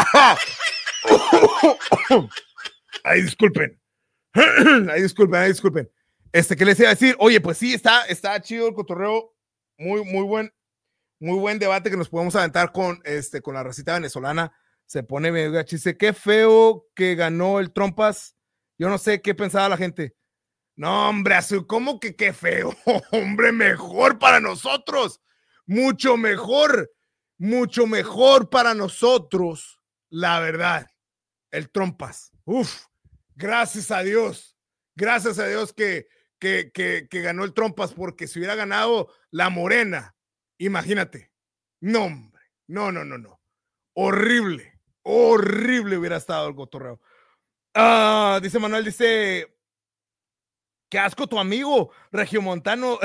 Ay, disculpen. Ay, disculpen, ay, disculpen. Este, ¿qué les iba a decir? Oye, pues sí, está, está chido el cotorreo. Muy, muy buen, muy buen debate que nos podemos aventar con, este, con la racita venezolana. Se pone medio gachise. Qué feo que ganó el Trompas. Yo no sé qué pensaba la gente. No, hombre, Azul, ¿cómo que qué feo? Hombre, mejor para nosotros. Mucho mejor. Mucho mejor para nosotros. La verdad. El Trompas. Uf. Gracias a Dios. Gracias a Dios que, que, que, que ganó el Trompas, porque si hubiera ganado la Morena, imagínate. No, hombre. No, no, no, no. Horrible. Horrible hubiera estado el cotorreo. Uh, dice Manuel, dice, qué asco tu amigo, regiomontano,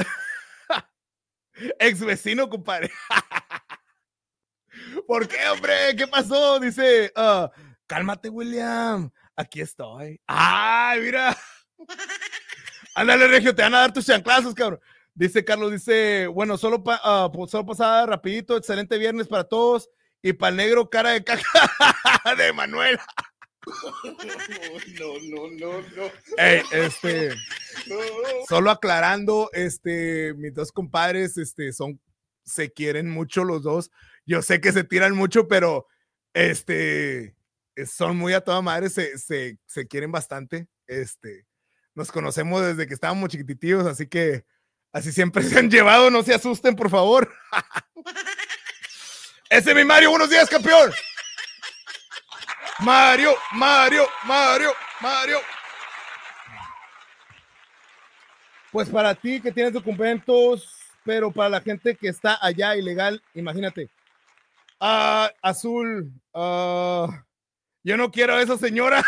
ex vecino, compadre. ¿Por qué, hombre? ¿Qué pasó? Dice, uh, cálmate, William, aquí estoy. Ay, mira. Ándale, Regio, te van a dar tus chanclazos, cabrón. Dice Carlos, dice, bueno, solo, pa, uh, solo pasada rapidito, excelente viernes para todos. Y para el negro, cara de caca de Manuel. No, no, no, no. Hey, este, solo aclarando, este, mis dos compadres, este, son, se quieren mucho los dos. Yo sé que se tiran mucho, pero, este, son muy a toda madre, se, se, se quieren bastante. Este, nos conocemos desde que estábamos chiquititos, así que, así siempre se han llevado, no se asusten, por favor. Ese es mi Mario, buenos días, campeón. Mario, Mario, Mario, Mario. Pues para ti que tienes documentos, pero para la gente que está allá ilegal, imagínate. Uh, Azul, uh, yo no quiero a esa señora.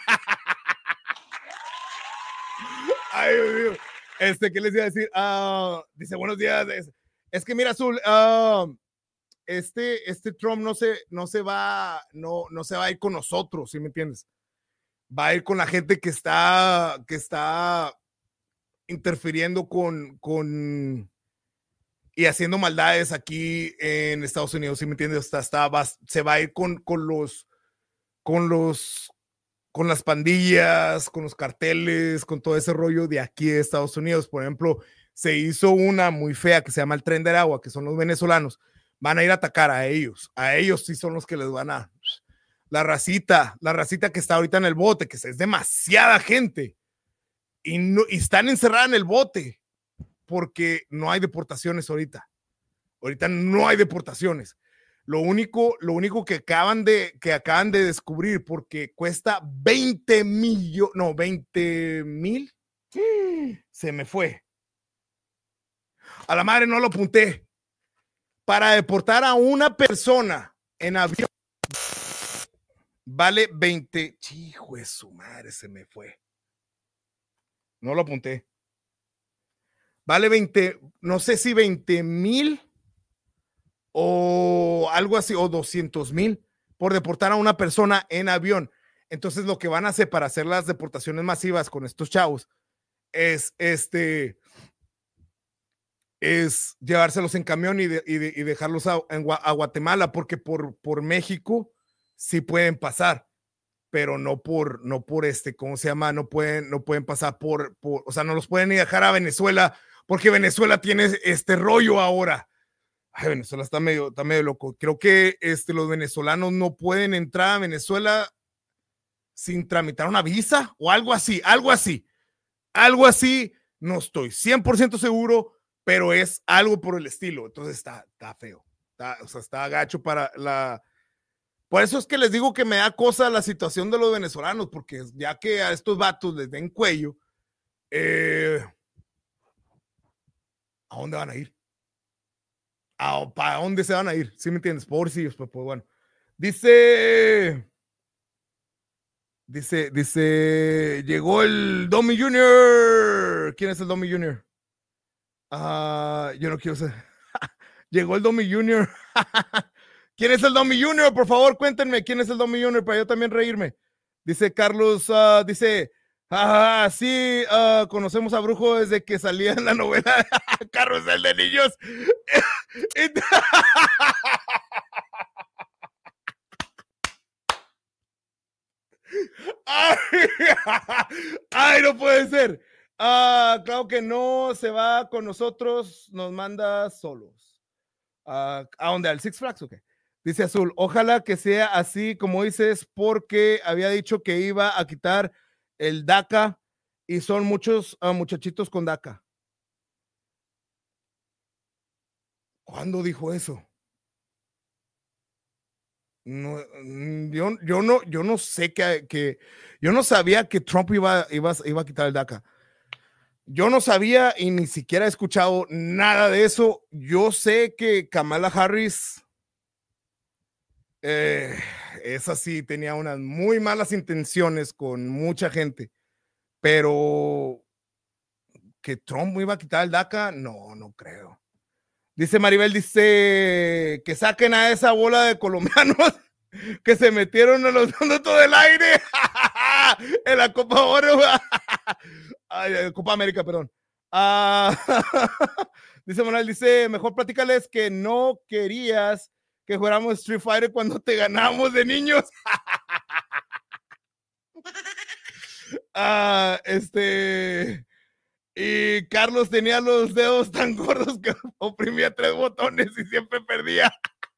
Ay, Dios mío. Este, ¿qué les iba a decir? Uh, dice, buenos días. Es, es que mira, Azul, uh, Este, este Trump no se, no se va, no, no se va a ir con nosotros, ¿sí me entiendes? Va a ir con la gente que está, que está interfiriendo con, con y haciendo maldades aquí en Estados Unidos, ¿sí me entiendes? Está, está, va, se va a ir con, con los, con los, con las pandillas, con los carteles, con todo ese rollo de aquí de Estados Unidos. Por ejemplo, se hizo una muy fea que se llama el Tren de Aragua, que son los venezolanos. Van a ir a atacar a ellos, a ellos sí son los que les van a, la racita, la racita que está ahorita en el bote, que es demasiada gente, y, no, y están encerradas en el bote, porque no hay deportaciones ahorita, ahorita no hay deportaciones, lo único, lo único que acaban de, que acaban de descubrir, porque cuesta veinte millones, no, veinte mil, se me fue, a la madre no lo apunté, para deportar a una persona en avión. vale veinte. Hijo de su madre, se me fue. No lo apunté. Vale veinte, no sé si veinte mil o algo así, o doscientos mil por deportar a una persona en avión. Entonces lo que van a hacer para hacer las deportaciones masivas con estos chavos es este es llevárselos en camión y, de, y, de, y dejarlos a, en, a Guatemala, porque por, por México sí pueden pasar, pero no por, no por este, ¿cómo se llama? No pueden, no pueden pasar por, por, o sea, no los pueden ni dejar a Venezuela, porque Venezuela tiene este rollo ahora. Ay, Venezuela está medio, está medio loco. Creo que este, los venezolanos no pueden entrar a Venezuela sin tramitar una visa o algo así, algo así, algo así, no estoy cien por ciento seguro, pero es algo por el estilo. Entonces está, está feo, está, o sea, está gacho para la... Por eso es que les digo que me da cosa la situación de los venezolanos, porque ya que a estos vatos les den cuello, eh, ¿a dónde van a ir? ¿A, ¿Para dónde se van a ir? ¿Sí me entiendes? Por si, pues, pues bueno. Dice... Dice, dice, llegó el Domi junior ¿Quién es el Domi junior? Uh, yo no quiero ser. Llegó el Domi junior ¿Quién es el Domi junior? Por favor, cuéntenme quién es el Domi junior para yo también reírme. Dice Carlos, uh, dice, ah, sí, uh, conocemos a Brujo desde que salía en la novela Carrusel de Niños. Ay, ay, no puede ser. Uh, claro que no se va con nosotros, nos manda solos. Uh, ¿A dónde? ¿Al Six Flags? Okay. Dice Azul, ojalá que sea así como dices, porque había dicho que iba a quitar el DACA y son muchos uh, muchachitos con DACA. ¿Cuándo dijo eso? No, yo, yo, no, yo no sé que, que yo no sabía que Trump iba, iba, iba a quitar el DACA. Yo no sabía y ni siquiera he escuchado nada de eso. Yo sé que Kamala Harris, eh, esa sí tenía unas muy malas intenciones con mucha gente, pero que Trump iba a quitar el DACA, no, no creo. Dice Maribel, dice que saquen a esa bola de colombianos que se metieron en los minutos del aire en la Copa Oro. Ay, Copa América, perdón. Uh, dice Manuel, dice, mejor platícales que no querías que jugáramos Street Fighter cuando te ganamos de niños. uh, este... Y Carlos tenía los dedos tan gordos que oprimía tres botones y siempre perdía.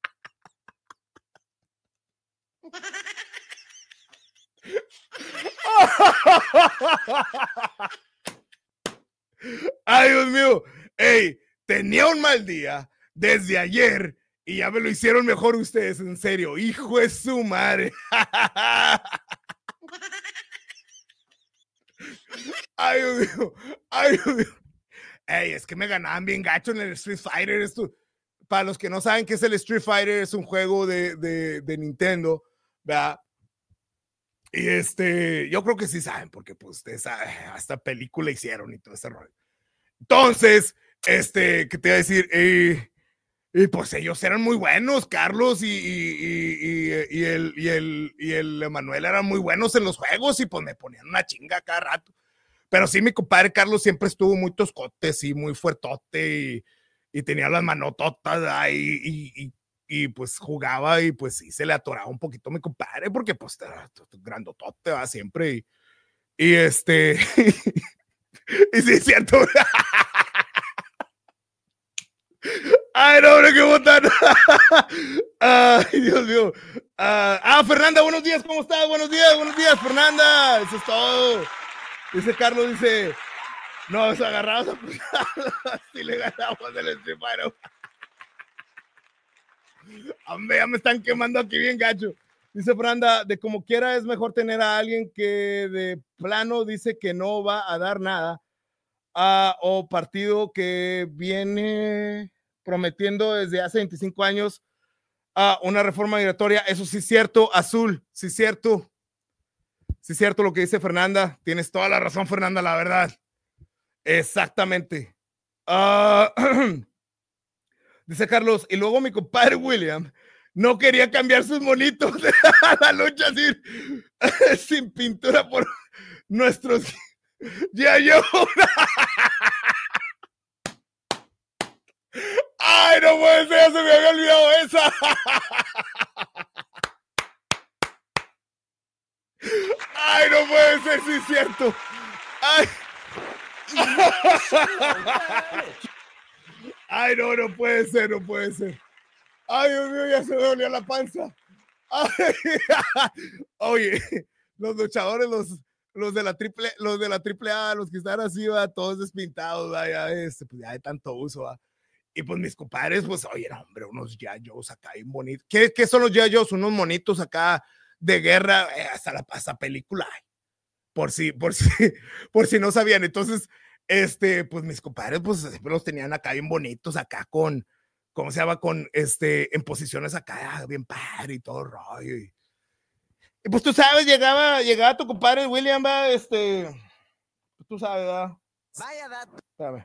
Ay, Dios mío. Ey, tenía un mal día desde ayer y ya me lo hicieron mejor ustedes, en serio. Hijo de su madre. Ay, Dios mío. Ay, Dios mío. Ey, es que me ganaban bien gacho en el Street Fighter. Esto, para los que no saben qué es el Street Fighter, es un juego de, de, de Nintendo, ¿verdad? Y este, yo creo que sí saben, porque pues ustedes hasta película hicieron y todo ese rollo. Entonces, este, ¿qué te iba a decir? Eh, y pues ellos eran muy buenos, Carlos y, y, y, y, el, y, el, y el Emanuel eran muy buenos en los juegos y pues me ponían una chinga cada rato. Pero sí, mi compadre Carlos siempre estuvo muy toscote, sí, muy fuertote y, y tenía las manototas ahí y, y, y pues jugaba y pues sí se le atoraba un poquito a mi compadre porque pues era grandotote, va siempre y, y este y sí es cierto. Ay, no, no, qué botana. Ay, Dios mío. Uh, ah, Fernanda, buenos días, ¿cómo estás? Buenos días, buenos días, Fernanda. Eso es todo. Dice Carlos, dice, nos agarramos a si le ganamos el Street Fighter. Hombre, ya me están quemando aquí bien gacho. Dice Fernanda, de como quiera es mejor tener a alguien que de plano dice que no va a dar nada uh, o partido que viene prometiendo desde hace veinticinco años uh, una reforma migratoria. Eso sí es cierto, Azul, sí es cierto. Sí es cierto lo que dice Fernanda. Tienes toda la razón, Fernanda, la verdad. Exactamente. Uh, dice Carlos, y luego mi compadre William no quería cambiar sus monitos a la lucha sin, sin pintura por nuestros ya yo. Ay, no puede ser, se me había olvidado esa. Ay, no puede ser, sí es cierto. Ay. Ay, no, no puede ser, no puede ser. Ay, Dios mío, ya se me dolía la panza. Ay. Oye, los luchadores, los, los de la triple, los de la triple A, los que están así, va, todos despintados, va, ya, este, pues ya de tanto uso, va. Y pues mis compadres, pues, oye, no, hombre, unos G.I. acá bien bonitos. ¿Qué, ¿Qué son los G.I. Unos monitos acá de guerra, eh, hasta la hasta película. Por si, por si, por si no sabían. Entonces, este, pues mis compadres, pues siempre los tenían acá bien bonitos, acá con, ¿cómo se llama? Con, este, en posiciones acá, bien padre y todo rollo. Y, y pues tú sabes, llegaba, llegaba tu compadre William, va, este, tú sabes, va. Vaya dato. Espérame.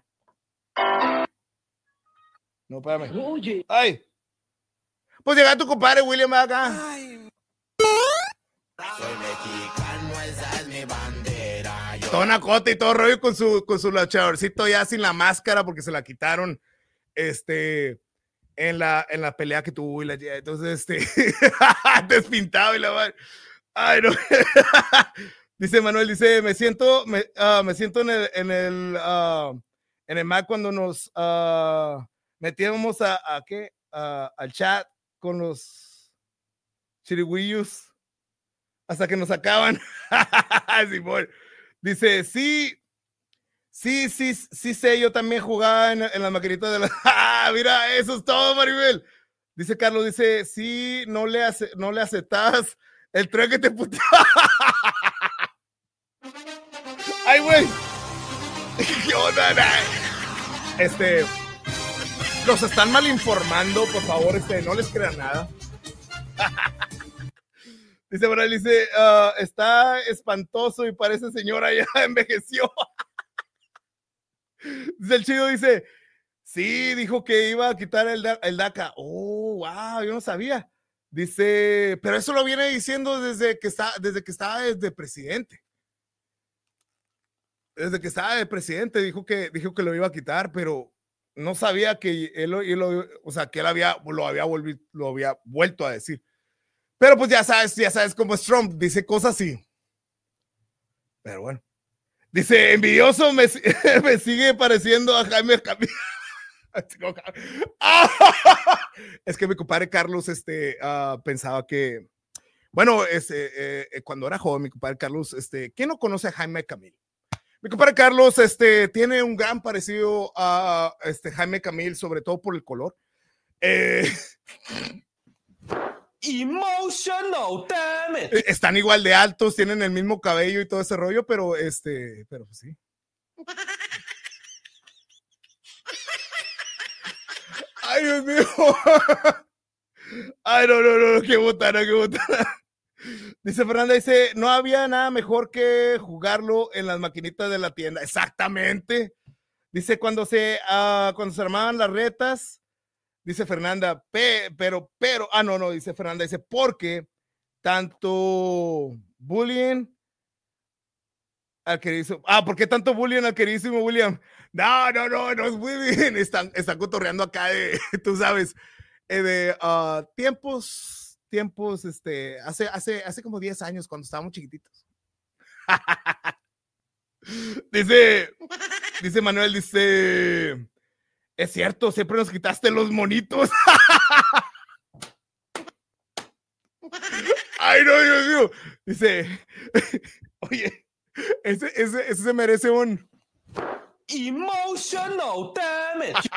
No, espérame. Oye. Ay. Pues llegaba tu compadre William acá. Ay. Soy mexicano, esa es mi bandera. Yo... Toda cota y todo rollo con su, con su luchadorcito ya sin la máscara porque se la quitaron, este, en la, en la pelea que tuvo y la, entonces, este, despintado y la madre. Ay, no. Dice Manuel, dice, me siento, me, uh, me siento en el, en el, uh, en el Mac cuando nos uh, metíamos a, a ¿qué? Uh, al chat con los chirigüillos hasta que nos sacaban. Dice, sí, sí, sí, sí sé, yo también jugaba en, en las maquinitas de la... ¡Ah, mira, eso es todo, Maribel! Dice Carlos, dice, sí, no le, ace... no le aceptas el tren que te puta. ¡Ay, güey! ¿Qué onda? Este, los están mal informando, por favor, este, no les crean nada. Dice Manuel, dice, uh, está espantoso y parece señora ya envejeció. Dice el Chido, dice, sí, dijo que iba a quitar el, el DACA. Oh, wow, yo no sabía. Dice, pero eso lo viene diciendo desde que está, desde que estaba desde presidente. Desde que estaba de presidente dijo que, dijo que lo iba a quitar, pero no sabía que él, él lo, o sea, que él había, lo había, volvi, lo había vuelto a decir. Pero pues ya sabes, ya sabes cómo es Trump, dice cosas así. Pero bueno. Dice, envidioso me, me sigue pareciendo a Jaime Camil. Es que mi compadre Carlos este, uh, pensaba que, bueno, este, eh, cuando era joven, mi compadre Carlos, este, ¿quién no conoce a Jaime Camil? Mi compadre Carlos este, tiene un gran parecido a este, Jaime Camil, sobre todo por el color. Eh, Emotional, damn it. Están igual de altos, tienen el mismo cabello y todo ese rollo, pero este, pero pues sí. Ay, Dios mío. Ay, no, no, no, qué botana, qué botana. Dice Fernanda, dice, no había nada mejor que jugarlo en las maquinitas de la tienda. Exactamente. Dice, cuando se, uh, cuando se armaban las retas, dice Fernanda, Pe, pero, pero, ah, no, no, dice Fernanda, dice, porque tanto bullying al queridísimo, ah, ¿por qué tanto bullying al queridísimo William? No, no, no, no es bullying, están, están cotorreando acá de, tú sabes, eh, de uh, tiempos, tiempos, este, hace, hace, hace como diez años cuando estábamos chiquititos. Dice, dice Manuel, dice, es cierto, siempre nos quitaste los monitos. Ay, no, Dios mío. Dice, oye, ese, ese, ese se merece un emotional damage.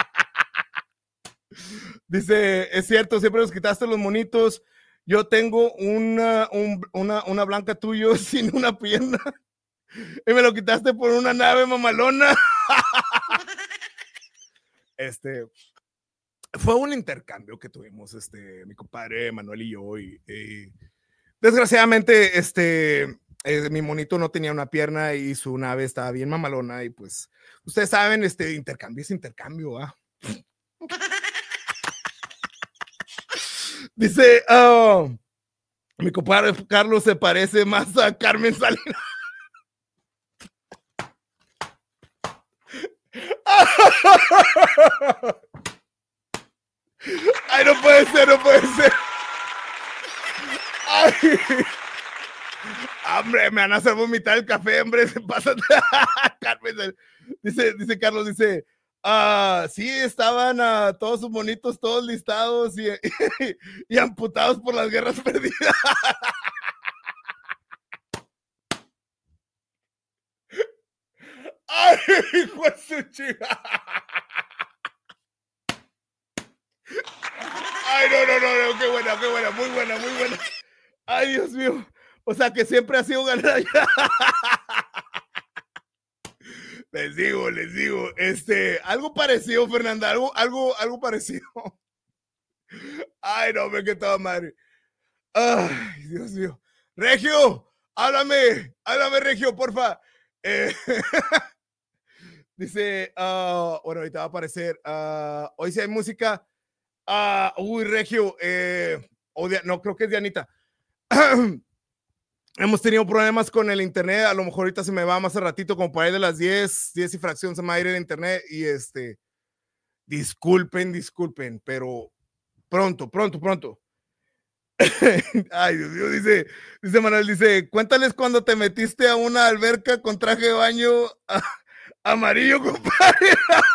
Dice, es cierto, siempre nos quitaste los monitos. Yo tengo una, un, una, una blanca tuyo sin una pierna y me lo quitaste por una nave mamalona. Este, fue un intercambio que tuvimos, este, mi compadre Manuel y yo, y, y desgraciadamente, este, eh, mi monito no tenía una pierna y su nave estaba bien mamalona, y pues, ustedes saben, este, intercambio es intercambio, ¿ah? Dice, uh, mi compadre Carlos se parece más a Carmen Salinas. Ay, no puede ser, no puede ser. Ay. Hombre, me van a hacer vomitar el café, hombre, se pasa. Carmen, dice, dice Carlos, dice, ah, sí, estaban uh, todos sus bonitos, todos listados y, y, y amputados por las guerras perdidas. Ay, hijo de su chica. Ay, no, no, no, no, qué buena, qué buena, muy buena, muy buena. Ay, Dios mío. O sea, que siempre ha sido ganar. Les digo, les digo, este, algo parecido, Fernanda, algo, algo, algo parecido. Ay, no, me que toda madre. Ay, Dios mío. Regio, háblame, háblame, Regio, porfa. Eh, dice, uh, bueno, ahorita va a aparecer. Uh, hoy sí hay música. Uh, uy, Regio, eh, odia, no, creo que es Dianita. Hemos tenido problemas con el internet, a lo mejor ahorita se me va más a ratito, como por ahí de las diez, diez y fracción se me va a ir el internet, y este, disculpen, disculpen, pero pronto, pronto, pronto. Ay, Dios mío, dice, dice Manuel, dice, cuéntales cuando te metiste a una alberca con traje de baño a, amarillo, compadre.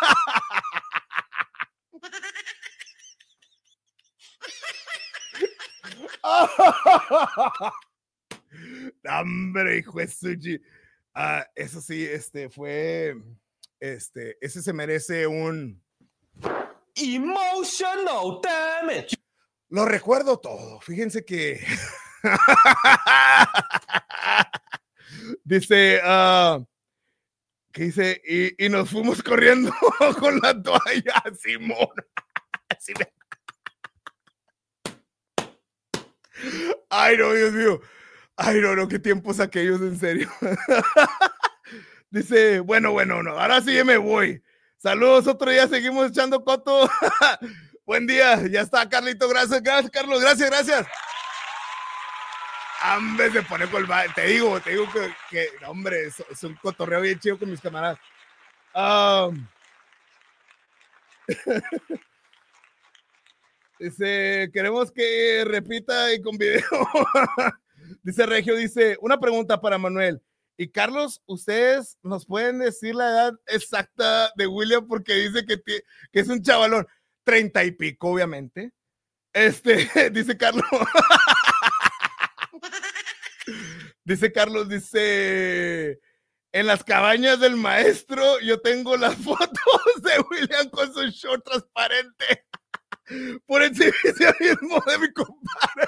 Hombre, hijo de Suji. Uh, eso sí, este fue, este, ese se merece un emotional damage. Lo recuerdo todo. Fíjense que dice, uh, que dice, y, y nos fuimos corriendo con la toalla, Simón. Así me... Ay, no, Dios mío. Ay, no, no, qué tiempos aquellos, en serio. Dice, bueno, bueno, no, ahora sí me voy. Saludos, otro día seguimos echando coto. Buen día, ya está, Carlito, gracias, gracias, Carlos, gracias, gracias. Hombre, se pone colmado. Te digo, te digo que, que hombre, es, es un cotorreo bien chido con mis camaradas. Um, dice, queremos que repita y con video. Dice Regio, dice, una pregunta para Manuel. Y Carlos, ¿ustedes nos pueden decir la edad exacta de William? Porque dice que, que es un chavalón. Treinta y pico, obviamente. Este, dice Carlos. Dice Carlos, dice, en las cabañas del maestro yo tengo las fotos de William con su short transparente por exhibicionismo de mi compadre.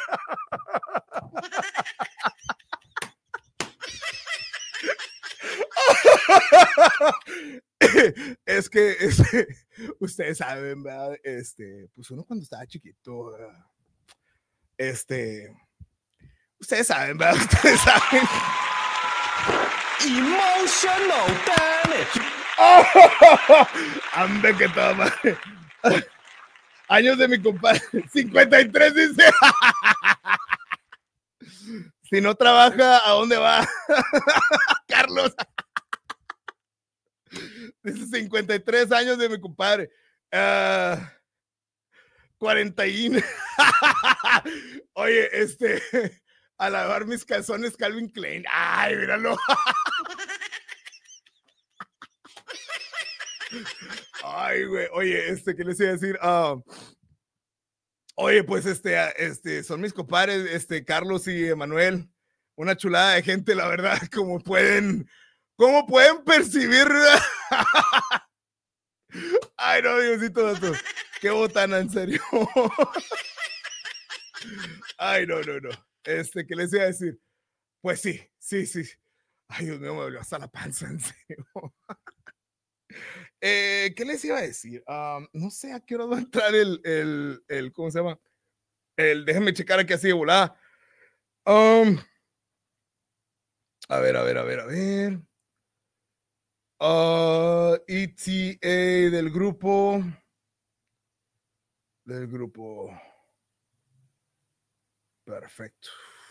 Es que este, ustedes saben, ¿verdad? Este, pues uno cuando estaba chiquito, este, ustedes saben, ¿verdad? Ustedes saben. Emotional damage. Ande que toda madre. Años de mi compadre, cincuenta y tres, dice. Si no trabaja, ¿a dónde va? Carlos. Dice cincuenta y tres años de mi compadre. Uh, cuarenta y... Oye, este... A lavar mis calzones Calvin Klein. Ay, míralo. Ay, güey. Oye, este, ¿qué les iba a decir? Uh, oye, pues este, este, son mis compadres, este, Carlos y Emanuel. Una chulada de gente, la verdad, como pueden, como pueden percibir. Ay, no, Diosito, Dios, qué botana, en serio. Ay, no, no, no. Este, ¿qué les iba a decir? Pues sí, sí, sí. Ay, Dios mío, me dolió hasta la panza, en serio. eh, ¿qué les iba a decir? Um, no sé a qué hora va a entrar el, el, el, ¿cómo se llama? El, déjenme checar aquí así de volada. Um, a ver, a ver, a ver, a ver. Uh, E T A del grupo. Del grupo. Perfecto.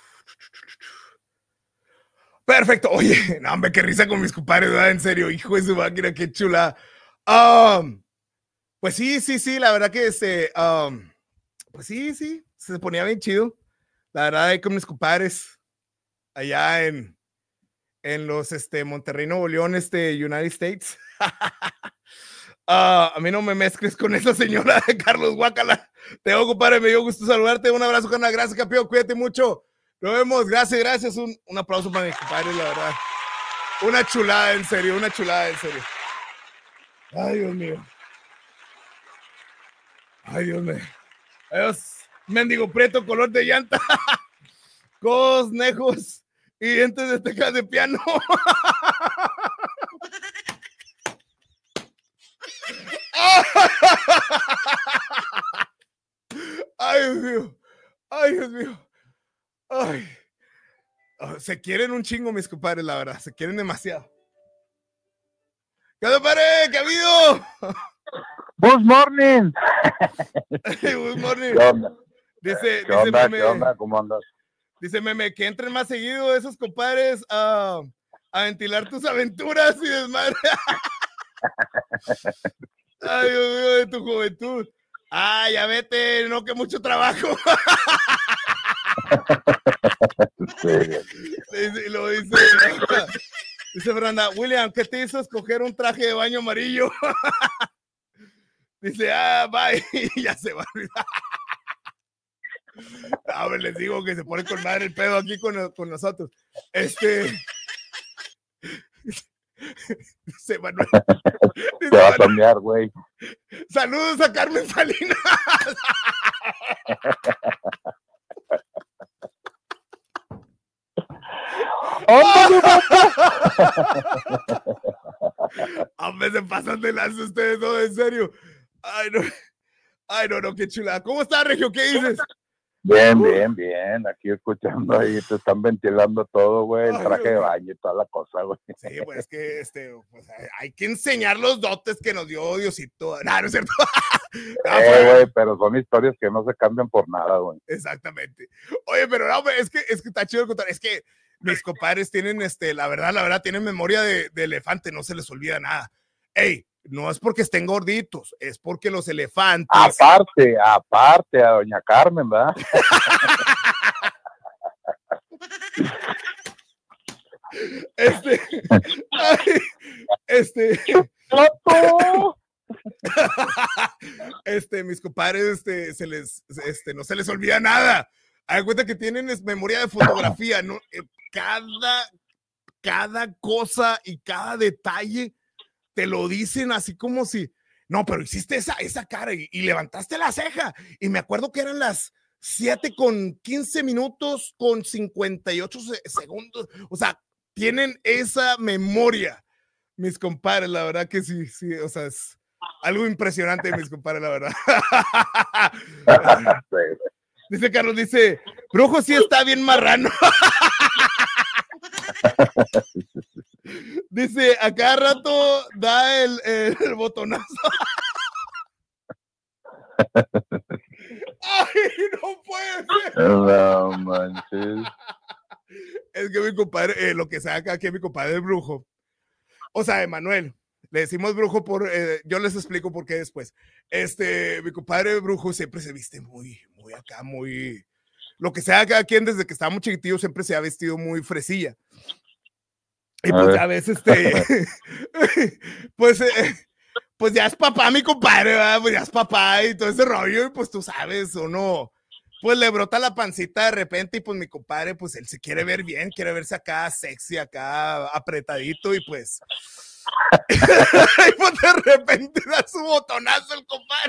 Perfecto. Oye, no, hombre, qué risa con mis compadres, ¿verdad? En serio, hijo de su máquina, qué chula. Um, pues sí, sí, sí, la verdad que este, um, pues sí, sí, se ponía bien chido. La verdad, ahí con mis compadres, allá en, en los, este, Monterrey, Nuevo León, este, United States. Uh, a mí no me mezcles con esa señora de Carlos Guacala. Te hago, compadre, me dio gusto saludarte. Un abrazo, carnal. Gracias, campeón. Cuídate mucho. Nos vemos. Gracias, gracias. Un, un aplauso para mis compadres, la verdad. Una chulada, en serio. Una chulada, en serio. Ay, Dios mío. Ay, Dios mío. Adiós. Mendigo preto, color de llanta. Cos, nejos y dientes de tecas de piano. Ay, Dios mío. Ay, Dios mío. Ay. Oh, se quieren un chingo mis compadres, la verdad. Se quieren demasiado. ¿Qué onda, padre? ¿Qué ha habido? Good morning. Good morning. ¿Qué onda? Dice, ¿Qué dice onda? meme, ¿Qué onda? ¿Cómo andas? Dice meme que entren más seguido esos compadres a, a ventilar tus aventuras y desmadre. Ay, Dios mío, de tu juventud. Ah, ya vete, no, que mucho trabajo. Sí. Dice, lo dice, dice Fernanda, William, ¿qué te hizo escoger un traje de baño amarillo? Dice, ah, bye, y ya se va a olvidar. A ver, les digo que se pone con madre el pedo aquí con, con nosotros. Este. Dice Manuel. Dice Te va a Manuel, cambiar, güey. saludos a Carmen Salinas. Hombre, se pasan de lanza ustedes, no, en serio. Ay, no. Ay, no, no, qué chula. ¿Cómo está, Regio? ¿Qué dices? Bien, bien, bien. Aquí escuchando ahí, te están ventilando todo, güey. El Ay, traje Dios de mío. baño y toda la cosa, güey. Sí, pues es que este, pues, hay, hay que enseñar los dotes que nos dio Diosito. No, no es cierto. No, Eh, pero- güey, pero son historias que no se cambian por nada, güey. Exactamente. Oye, pero no, es que, es que está chido contar. Es que mis compadres tienen, este, la verdad, la verdad, tienen memoria de, de elefante, no se les olvida nada. Ey, no es porque estén gorditos, es porque los elefantes. Aparte, aparte a doña Carmen, ¿verdad? Este, ay, este, este, mis compadres, este, se les, este, no se les olvida nada. Hay cuenta que tienen es, memoria de fotografía, ¿no? Eh, cada, cada cosa y cada detalle te lo dicen así como si, no, pero hiciste esa, esa cara y, y levantaste la ceja. Y me acuerdo que eran las siete con quince minutos con cincuenta y ocho se- segundos. O sea, tienen esa memoria, mis compadres, la verdad que sí, sí, o sea, es algo impresionante, mis compadres, la verdad. Dice Carlos, dice, Brujo sí está bien marrano. Dice, a cada rato da el, el, el botonazo. Ay, no puede ser. No manches. Es que mi compadre, eh, lo que saca aquí mi compadre es Brujo. O sea, Emanuel, le decimos Brujo por, eh, yo les explico por qué después. Este, mi compadre Brujo siempre se viste muy, muy acá, muy, lo que sea cada quien desde que estábamos chiquitillos siempre se ha vestido muy fresilla. Y pues ya ves, este, pues, eh, pues ya es papá, mi compadre, ¿verdad? Pues ya es papá y todo ese rollo, y pues tú sabes, uno, pues le brota la pancita de repente, y pues mi compadre, pues él se quiere ver bien, quiere verse acá sexy, acá apretadito, y pues, y pues de repente da su botonazo el compadre.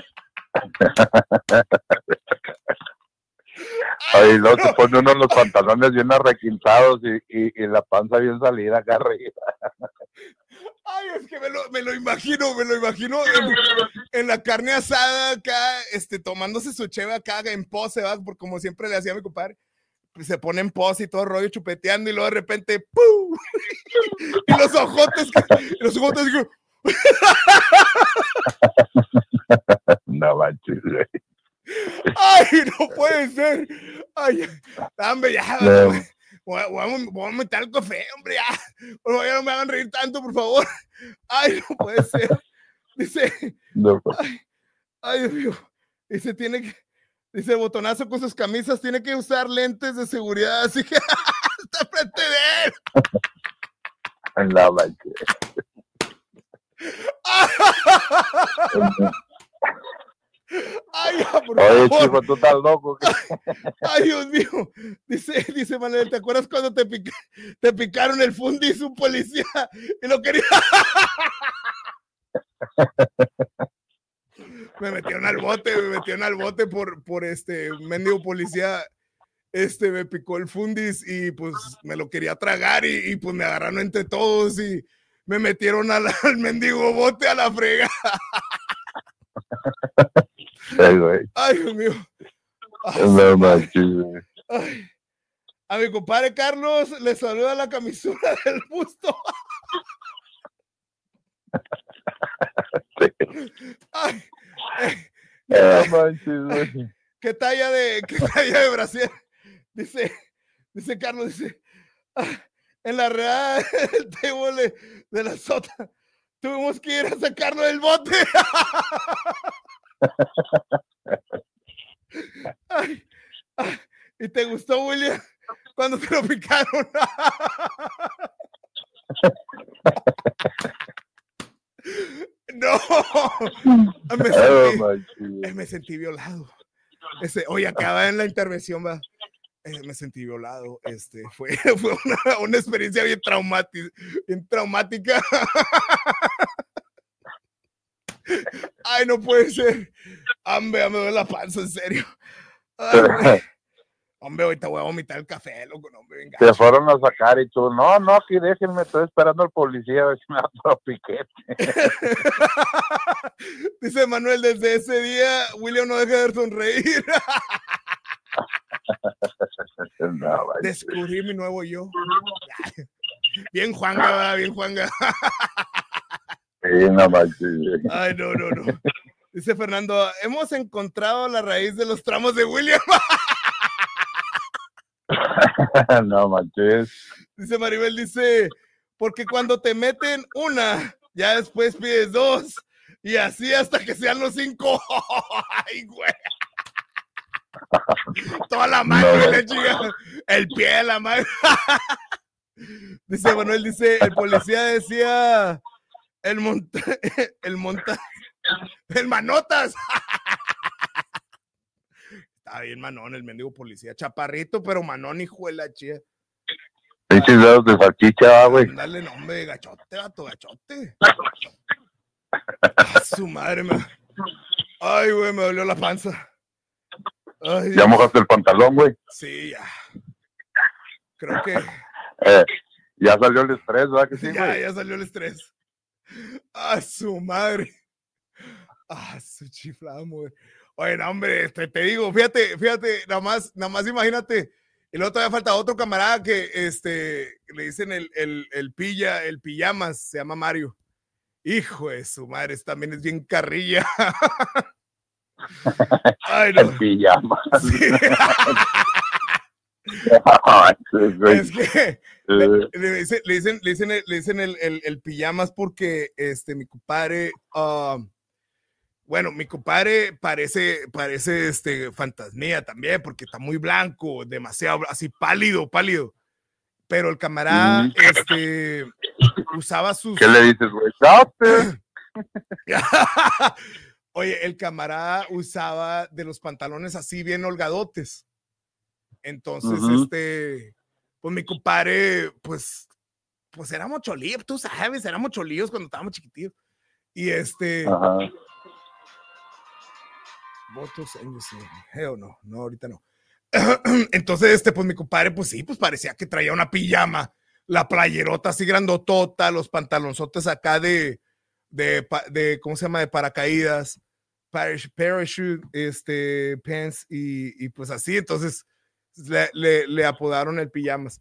Ay, luego se pone uno los pantalones bien arrequintados y, y, y la panza bien salida acá arriba. Ay, Ay, es que me lo, me lo imagino, me lo imagino en, en la carne asada acá, este, tomándose su cheve acá en pose, ¿va? Porque como siempre le hacía a mi compadre, pues se pone en pose y todo rollo chupeteando y luego de repente, ¡pum! Y los ojotes, y los ojotes, digo, No manches, güey. ¡ay, no puede ser! ¡Ay, hombre, ya! No. Voy a, voy a- voy a meter el café, hombre, ya. Por favor, ya no me hagan reír tanto, por favor. ¡Ay, no puede ser! Dice, No, ay, ay, Dios mío. Dice, tiene que, dice, botonazo con sus camisas, tiene que usar lentes de seguridad, así que está frente de él. no manches. Ay, ya, por Oye, favor. chico, tú estás loco. ¿Qué? Ay, Dios mío. Dice, dice Manuel, ¿te acuerdas cuando te, pica, te picaron el fundis un policía y lo quería? Me metieron al bote, me metieron al bote por, por este mendigo policía. Este me picó el fundis y pues me lo quería tragar y, y pues me agarraron entre todos y me metieron al, al mendigo bote a la frega. Ay, güey. Ay, Dios mío. Ay, No manches, güey. ay. A mi compadre Carlos le saluda la camisura del busto. Ay, eh, No manches, güey. ¿qué talla de qué talla de Brasil? Dice, dice Carlos, dice, ah, en la redada del table de la sota tuvimos que ir a sacarlo del bote. Ay, ay, ¿y te gustó, William, cuando te lo picaron? No, me No sentí, manches, eh, güey. me sentí violado. Ese, oye, acaba en la intervención, va. Eh, me sentí violado. Este, fue, fue una, una experiencia bien traumática, bien traumática. Ay, no puede ser. Hombre, ya me duele la panza, en serio. Ay, güey. Hombre, ahorita voy a vomitar el café, loco, no, hombre, venga. Te fueron a sacar y tú, no, no, aquí déjenme, estoy esperando al policía a ver si me da otro piquete. Dice Manuel, desde ese día, William no deja de sonreír. No manches. Descubrí mi nuevo yo. Bien Juanga, ¿verdad? Bien Juanga. Sí, no manches, güey. Ay, no, no, no. Dice Fernando, hemos encontrado la raíz de los tramos de William. No manches. Dice Maribel, dice, porque cuando te meten una, ya después pides dos, y así hasta que sean los cinco. Ay, güey. Toda la mano, No. la chica, el pie, la mano. Dice Manuel, dice, el policía decía, el monta, el monta, el manotas. Está bien manón el mendigo policía, chaparrito, pero manón, hijo de la chía. Pinches dedos de salchicha, güey. Dale nombre, gachote, vato, gachote. Ah, su madre, me... Ay, güey, me dolió la panza. Ay, Ya mojaste el pantalón, güey. sí, ya. Creo que Eh, ya salió el estrés, ¿verdad que sí, ya, güey? ya salió el estrés. Ah, su madre. Ah, su chiflada, mujer. Oye, no, hombre, te, te digo, fíjate, fíjate, nada más, nada más imagínate. Y luego todavía falta otro camarada que este, le dicen el, el, el pilla, el pijamas, se llama Mario. Hijo de su madre, ese también es bien carrilla. Ay, no. El pijama. Sí. Sí, güey. Es que Eh, le, le dicen, le dicen, le dicen, el, le dicen el, el, el pijamas porque este, mi compadre, uh, bueno, mi compadre parece, parece este, fantasmía también porque está muy blanco, demasiado, así pálido, pálido. Pero el camarada, Mm. este, usaba sus... ¿Qué le dices, güey? ¡Date! Oye, el camarada usaba de los pantalones así bien holgadotes. Entonces, Ujú. este, pues mi compadre, pues, pues éramos cholillos, tú sabes, éramos cholillos cuando estábamos chiquitillos. Y este, Ajá. votos en sí, hell no, no, ahorita no. Entonces, este, pues mi compadre, pues sí, pues parecía que traía una pijama, la playerota así grandotota, los pantalonzotes acá de, de, de ¿cómo se llama? De paracaídas, parachute, este, pants, y, y pues así, entonces le, le, le apodaron el pijamas.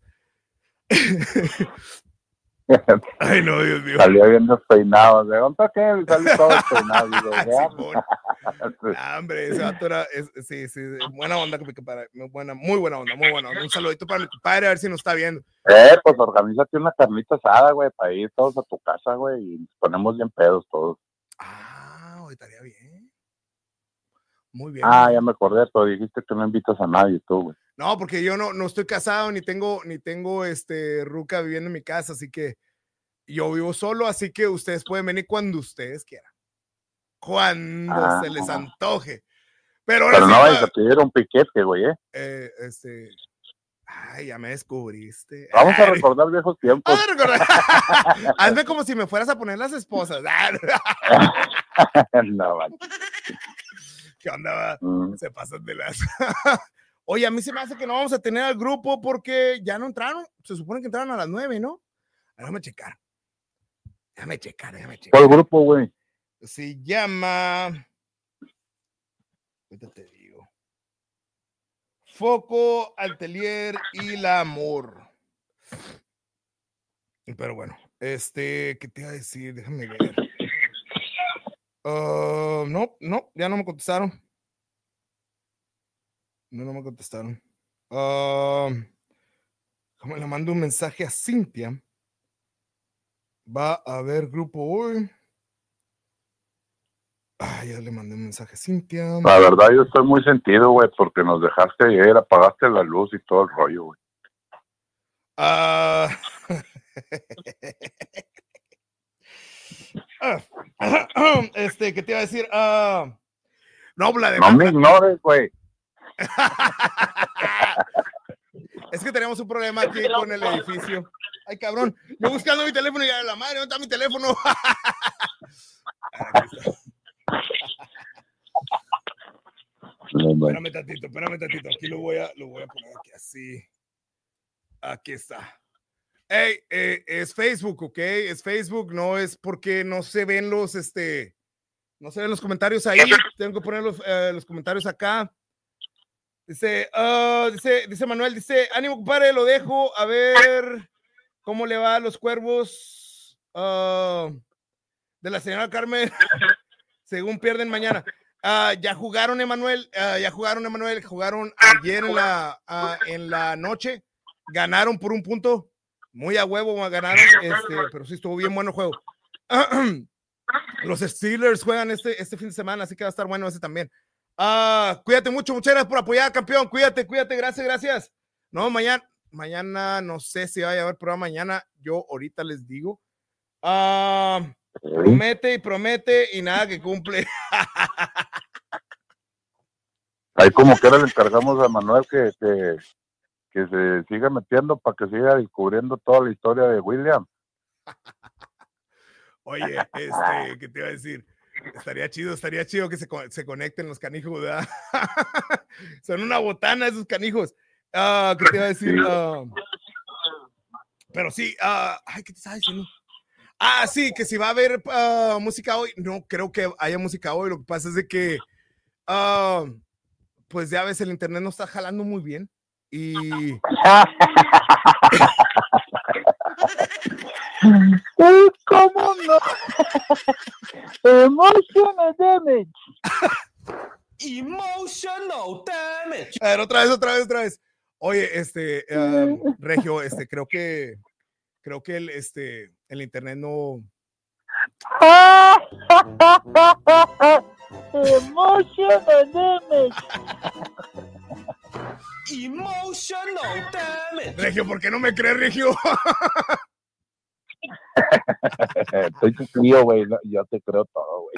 Ay, no, Dios mío. Salió bien despeinado. ¿De dónde qué? Salió todo despeinado. Digo, sí, ah, hombre, ese vato era, es, sí, sí, buena onda, para, buena, muy buena onda, muy buena onda. Un saludito para mi compadre, a ver si nos está viendo. Eh, pues organízate una carnita asada, güey, para ir todos a tu casa, güey, y nos ponemos bien pedos todos. Ah, hoy estaría bien. Muy bien. Ah, muy bien. ya me acordé, pero dijiste que no invitas a nadie tú, güey. No, porque yo no, no estoy casado, ni tengo, ni tengo este ruca viviendo en mi casa, así que yo vivo solo, así que ustedes pueden venir cuando ustedes quieran. Cuando ah, se les antoje. Pero, ahora pero sí, no vayas a pedir un piquete, güey, ¿eh? eh. Este. Ay, ya me descubriste. Vamos Ay. a recordar viejos tiempos. A recordar. Hazme como si me fueras a poner las esposas. No, man. ¿Qué onda? Mm. Se pasan de las. Oye, a mí se me hace que no vamos a tener al grupo porque ya no entraron. Se supone que entraron a las nueve, ¿no? Déjame checar. Déjame checar, déjame checar. ¿Cuál grupo, güey? Se llama. Ahorita te digo. Foco, Atelier y la Amor. Pero bueno, este, ¿qué te iba a decir? Déjame ver. Uh, no, no, ya no me contestaron. No, no me contestaron. Uh, como le mando un mensaje a Cintia. Va a haber grupo hoy. Ah, ya le mandé un mensaje a Cintia. La verdad, yo estoy muy sentido, güey, porque nos dejaste ayer, apagaste la luz y todo el rollo, güey. Ah. Este, ¿qué te iba a decir? Uh, no, la demanda. No me ignores, güey. Es que tenemos un problema aquí con el edificio. Ay, cabrón. Yo buscando mi teléfono y a la madre, ¿dónde está mi teléfono? No, espérame tantito, espérame tantito. Aquí lo voy a, lo voy a poner aquí así. Aquí está. Hey, eh, es Facebook, ¿ok? Es Facebook, no es porque no se ven los, este, no se ven los comentarios ahí. Tengo que poner los, eh, los comentarios acá. Dice, uh, dice, dice Manuel, dice, ánimo, compadre, lo dejo, a ver cómo le va a los cuervos uh, de la señora Carmen, según pierden mañana. Uh, ya jugaron, Emanuel, uh, ya jugaron, Emanuel, jugaron ayer en la, uh, en la noche, ganaron por un punto, muy a huevo ganaron, este, pero sí estuvo bien bueno el juego. Los Steelers juegan este, este fin de semana, así que va a estar bueno ese también. Uh, cuídate mucho, muchas gracias por apoyar, campeón. Cuídate, cuídate, gracias, gracias. No, mañana, mañana no sé si vaya a haber programa mañana. Yo ahorita les digo. Uh, promete y promete y nada que cumple. Ahí como que ahora le encargamos a Manuel que, que, que se siga metiendo para que siga descubriendo toda la historia de William. Oye, este, ¿qué te iba a decir? Estaría chido, estaría chido que se, se conecten los canijos, ¿verdad? Son una botana esos canijos. Uh, ¿Qué te iba a decir? Uh, pero sí, uh, ay, ¿qué te estaba diciendo? Ah, sí, que si va a haber uh, música hoy. No creo que haya música hoy. Lo que pasa es de que, uh, pues ya ves, el internet no está jalando muy bien. Y... ¿Cómo no? Emotional damage. Emotional damage. A ver, otra vez, otra vez, otra vez. Oye, este, um, Regio, este, creo que, creo que el, este, el internet no. Emotional damage. Emotional damage. Regio, ¿por qué no me crees, Regio? Estoy tu tío, güey. No, yo te creo todo, güey.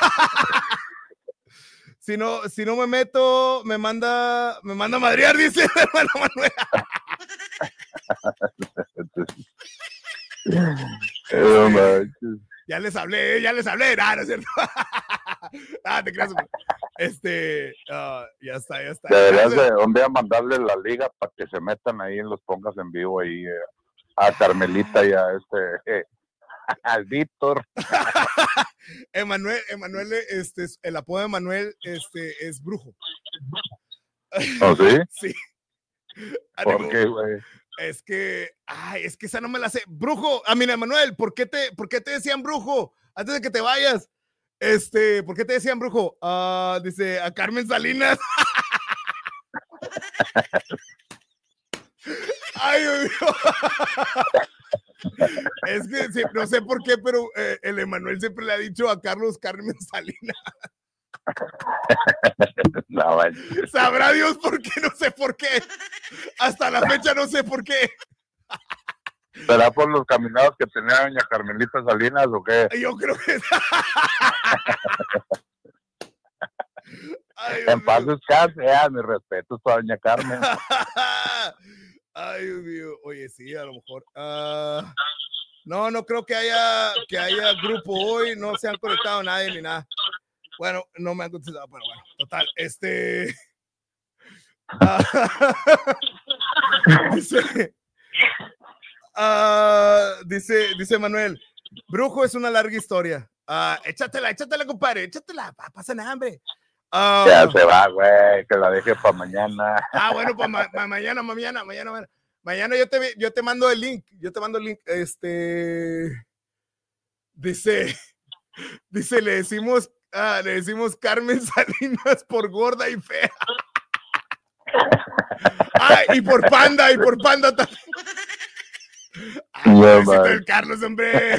Si no, si no me meto, me manda, me manda a madrear, dice el hermano Manuel. Ya les hablé, ya les hablé, no, no es cierto. Ah, te creas. Este, uh, ya está, ya está. Deberías de un día mandarle la liga para que se metan ahí y los pongas en vivo ahí. Eh, a Carmelita y a este, eh, al Víctor. Emanuel, Emanuel, este, el apodo de Manuel, este, es brujo. ¿Oh, sí? Sí. ¿Por qué, güey? Es que, ay, es que esa no me la sé. Brujo, a mí, Emanuel, ¿por qué te, por qué te decían brujo antes de que te vayas? Este, ¿por qué te decían brujo? Uh, dice a Carmen Salinas. Ay, Dios mío. Es que sí, no sé por qué, pero eh, el Emanuel siempre le ha dicho a Carlos Carmen Salinas. No, sabrá Dios por qué, no sé por qué. Hasta la fecha no sé por qué. ¿Será por los caminados que tenía doña Carmelita Salinas o qué? Yo creo que ay, en paz descanse, eh, mi respeto para doña Carmen. Ay, Dios mío. Oye, sí, a lo mejor. Uh, no, no creo que haya que haya grupo hoy. No se han conectado nadie ni nada. Bueno, no me han contestado, pero bueno, total. Este. Uh, dice, uh, dice, dice Manuel, brujo es una larga historia. Uh, échatela, échatela, compadre, échatela, pasa hambre. Uh, ya se va, güey, que la deje para mañana. Ah, bueno, pues ma ma mañana, mañana, mañana, mañana. Mañana yo te, yo te mando el link, yo te mando el link. Este. Dice, dice, le decimos, ah, le decimos Carmen Salinas por gorda y fea. Ah, y por panda, y por panda también. Ah, no, el Carlos, hombre.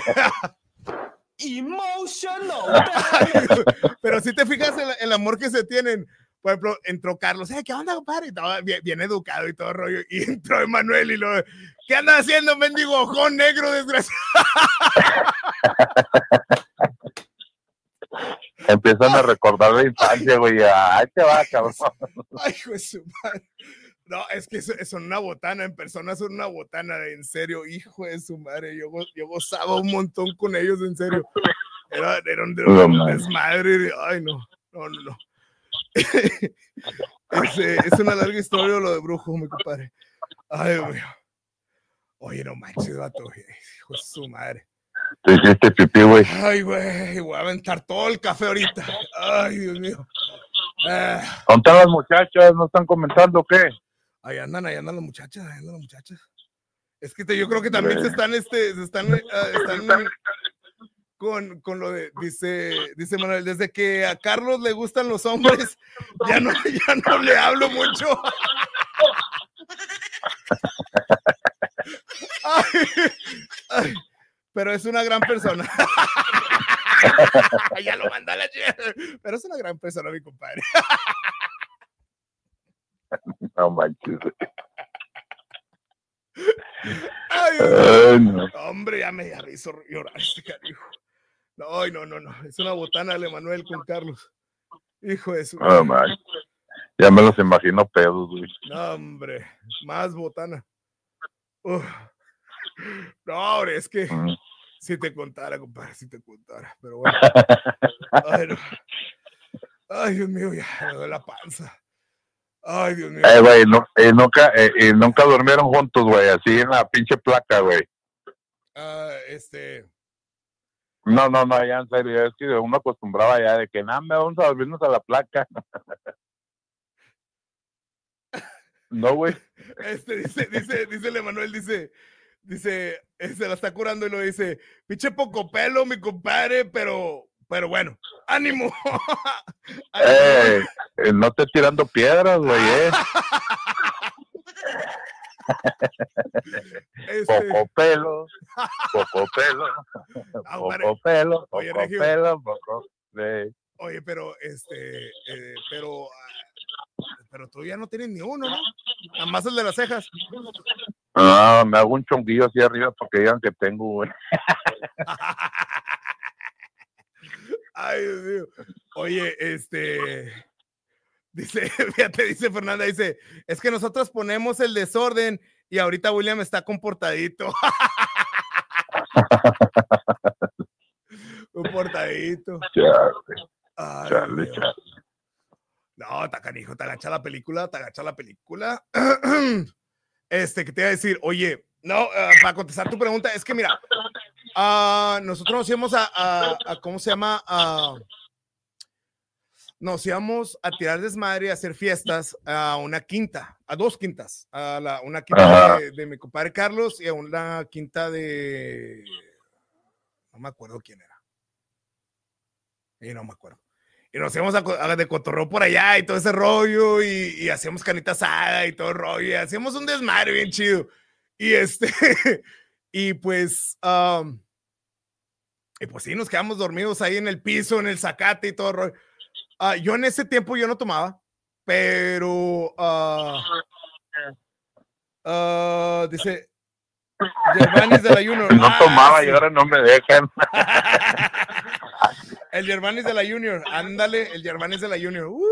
Emotional. Pero si te fijas en el amor que se tienen. Por ejemplo, entró Carlos, ¿eh? ¿Qué onda, compadre? Estaba bien, bien educado y todo rollo. Y entró Emanuel y lo, ¿qué andas haciendo, mendigo ojón negro, desgraciado? Empiezan a recordar la infancia, güey. Ay, te va, cabrón. Ay, hijo de su madre. No, es que son una botana, en persona son una botana, en serio, hijo de su madre. Yo, yo gozaba un montón con ellos, en serio. Era, era un, era un desmadre. Ay, no, no, no, no. es, eh, es una larga historia lo de brujo, mi compadre. Ay, Dios mío. Oye, no manches, vato, hijo de su madre. Te hiciste pipí, güey. Ay, güey, voy a aventar todo el café ahorita. Ay, Dios mío. Eh. ¿Dónde están las muchachas? ¿No están comentando qué? Ahí andan, ahí andan las muchachas, ahí andan las muchachas. Es que te, yo creo que también se están, este, se están, uh, están con, con lo de, dice, dice Manuel, desde que a Carlos le gustan los hombres, ya no, ya no le hablo mucho. Ay, ay, pero es una gran persona. Ya lo mandó a la chica. Pero es una gran persona, mi compadre. No manches. Ay, Ay, no. hombre, ya me, ya me hizo llorar este carijo. No, no, no, no. Es una botana de Emanuel con Carlos. Hijo de su. Oh, man. Ya me los imagino pedos, güey. No, hombre, más botana. Uf. No, hombre, es que mm. si te contara, compadre, si te contara. Pero bueno. Ay, no. Ay, Dios mío, ya me duele la panza. Ay, Dios mío. Eh, güey, no, eh, nunca, eh, nunca durmieron juntos, güey, así en la pinche placa, güey. Uh, este. No, no, no, ya en serio, es que uno acostumbraba ya de que nada, me vamos a dormirnos a la placa. No, güey. Este, dice, dice, dice el Emanuel, dice, dice, se la está curando y lo dice, pinche poco pelo, mi compadre, pero, pero bueno, ánimo. Eh, eh, no te tirando piedras, güey, eh. Este... Poco pelo, poco pelo, ah, poco vale. pelo, poco Oye, Regio, pelo, poco de... Oye, pero, este, eh, pero, pero tú ya no tienes ni uno, ¿no? Nada más el de las cejas. No, me hago un chonguillo así arriba porque digan que tengo, güey. Ay, Dios mío. Oye, este... Dice, fíjate, dice Fernanda, dice, es que nosotros ponemos el desorden y ahorita William está comportadito. Comportadito. Chale, Ay, chale, chale. No, está canijo, te agacha la película, te agacha la película. Este, que te iba a decir, oye, No, uh, para contestar tu pregunta, es que mira, uh, nosotros nos íbamos a, a, a ¿cómo se llama? Uh, nos íbamos a tirar desmadre y a hacer fiestas a una quinta, a dos quintas, a la, una quinta de, de mi compadre Carlos y a una quinta de, no me acuerdo quién era. Y no me acuerdo. Y nos íbamos a, a de cotorreo por allá y todo ese rollo y, y hacíamos canita asada y todo el rollo y hacíamos un desmadre bien chido. Y este, y pues, um, y pues sí, nos quedamos dormidos ahí en el piso, en el zacate y todo el rollo. Uh, yo en ese tiempo yo no tomaba, pero uh, uh, dice Gervanis de la Junior. No ah, tomaba sí. y ahora no me dejan. El Gervanis de la Junior, ándale, el Gervanis de la Junior. Uh,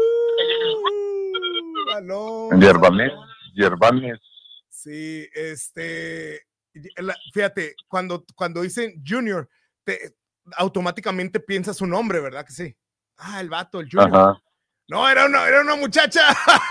aló, Gervanis, Gervanis. Sí, este, la, fíjate, cuando, cuando dicen Junior, te, automáticamente piensas su nombre, ¿verdad que sí? Ah, el vato, el Junior. Ajá. No, era una, era una muchacha.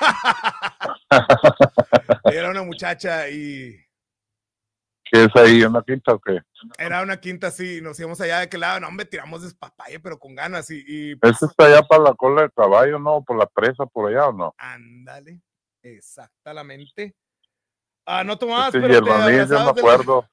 Era una muchacha y... ¿Qué es ahí? ¿Una quinta o qué? Era una quinta, sí, nos íbamos allá de qué lado, no, hombre, tiramos despapalle, pero con ganas y... y pues, ¿Ese está allá para la cola de caballo, no? ¿Por la presa, por allá o no? ándale, exactamente. Ah, no tomabas, Sí, pero te Gervanis, yo me abrazabas de acuerdo.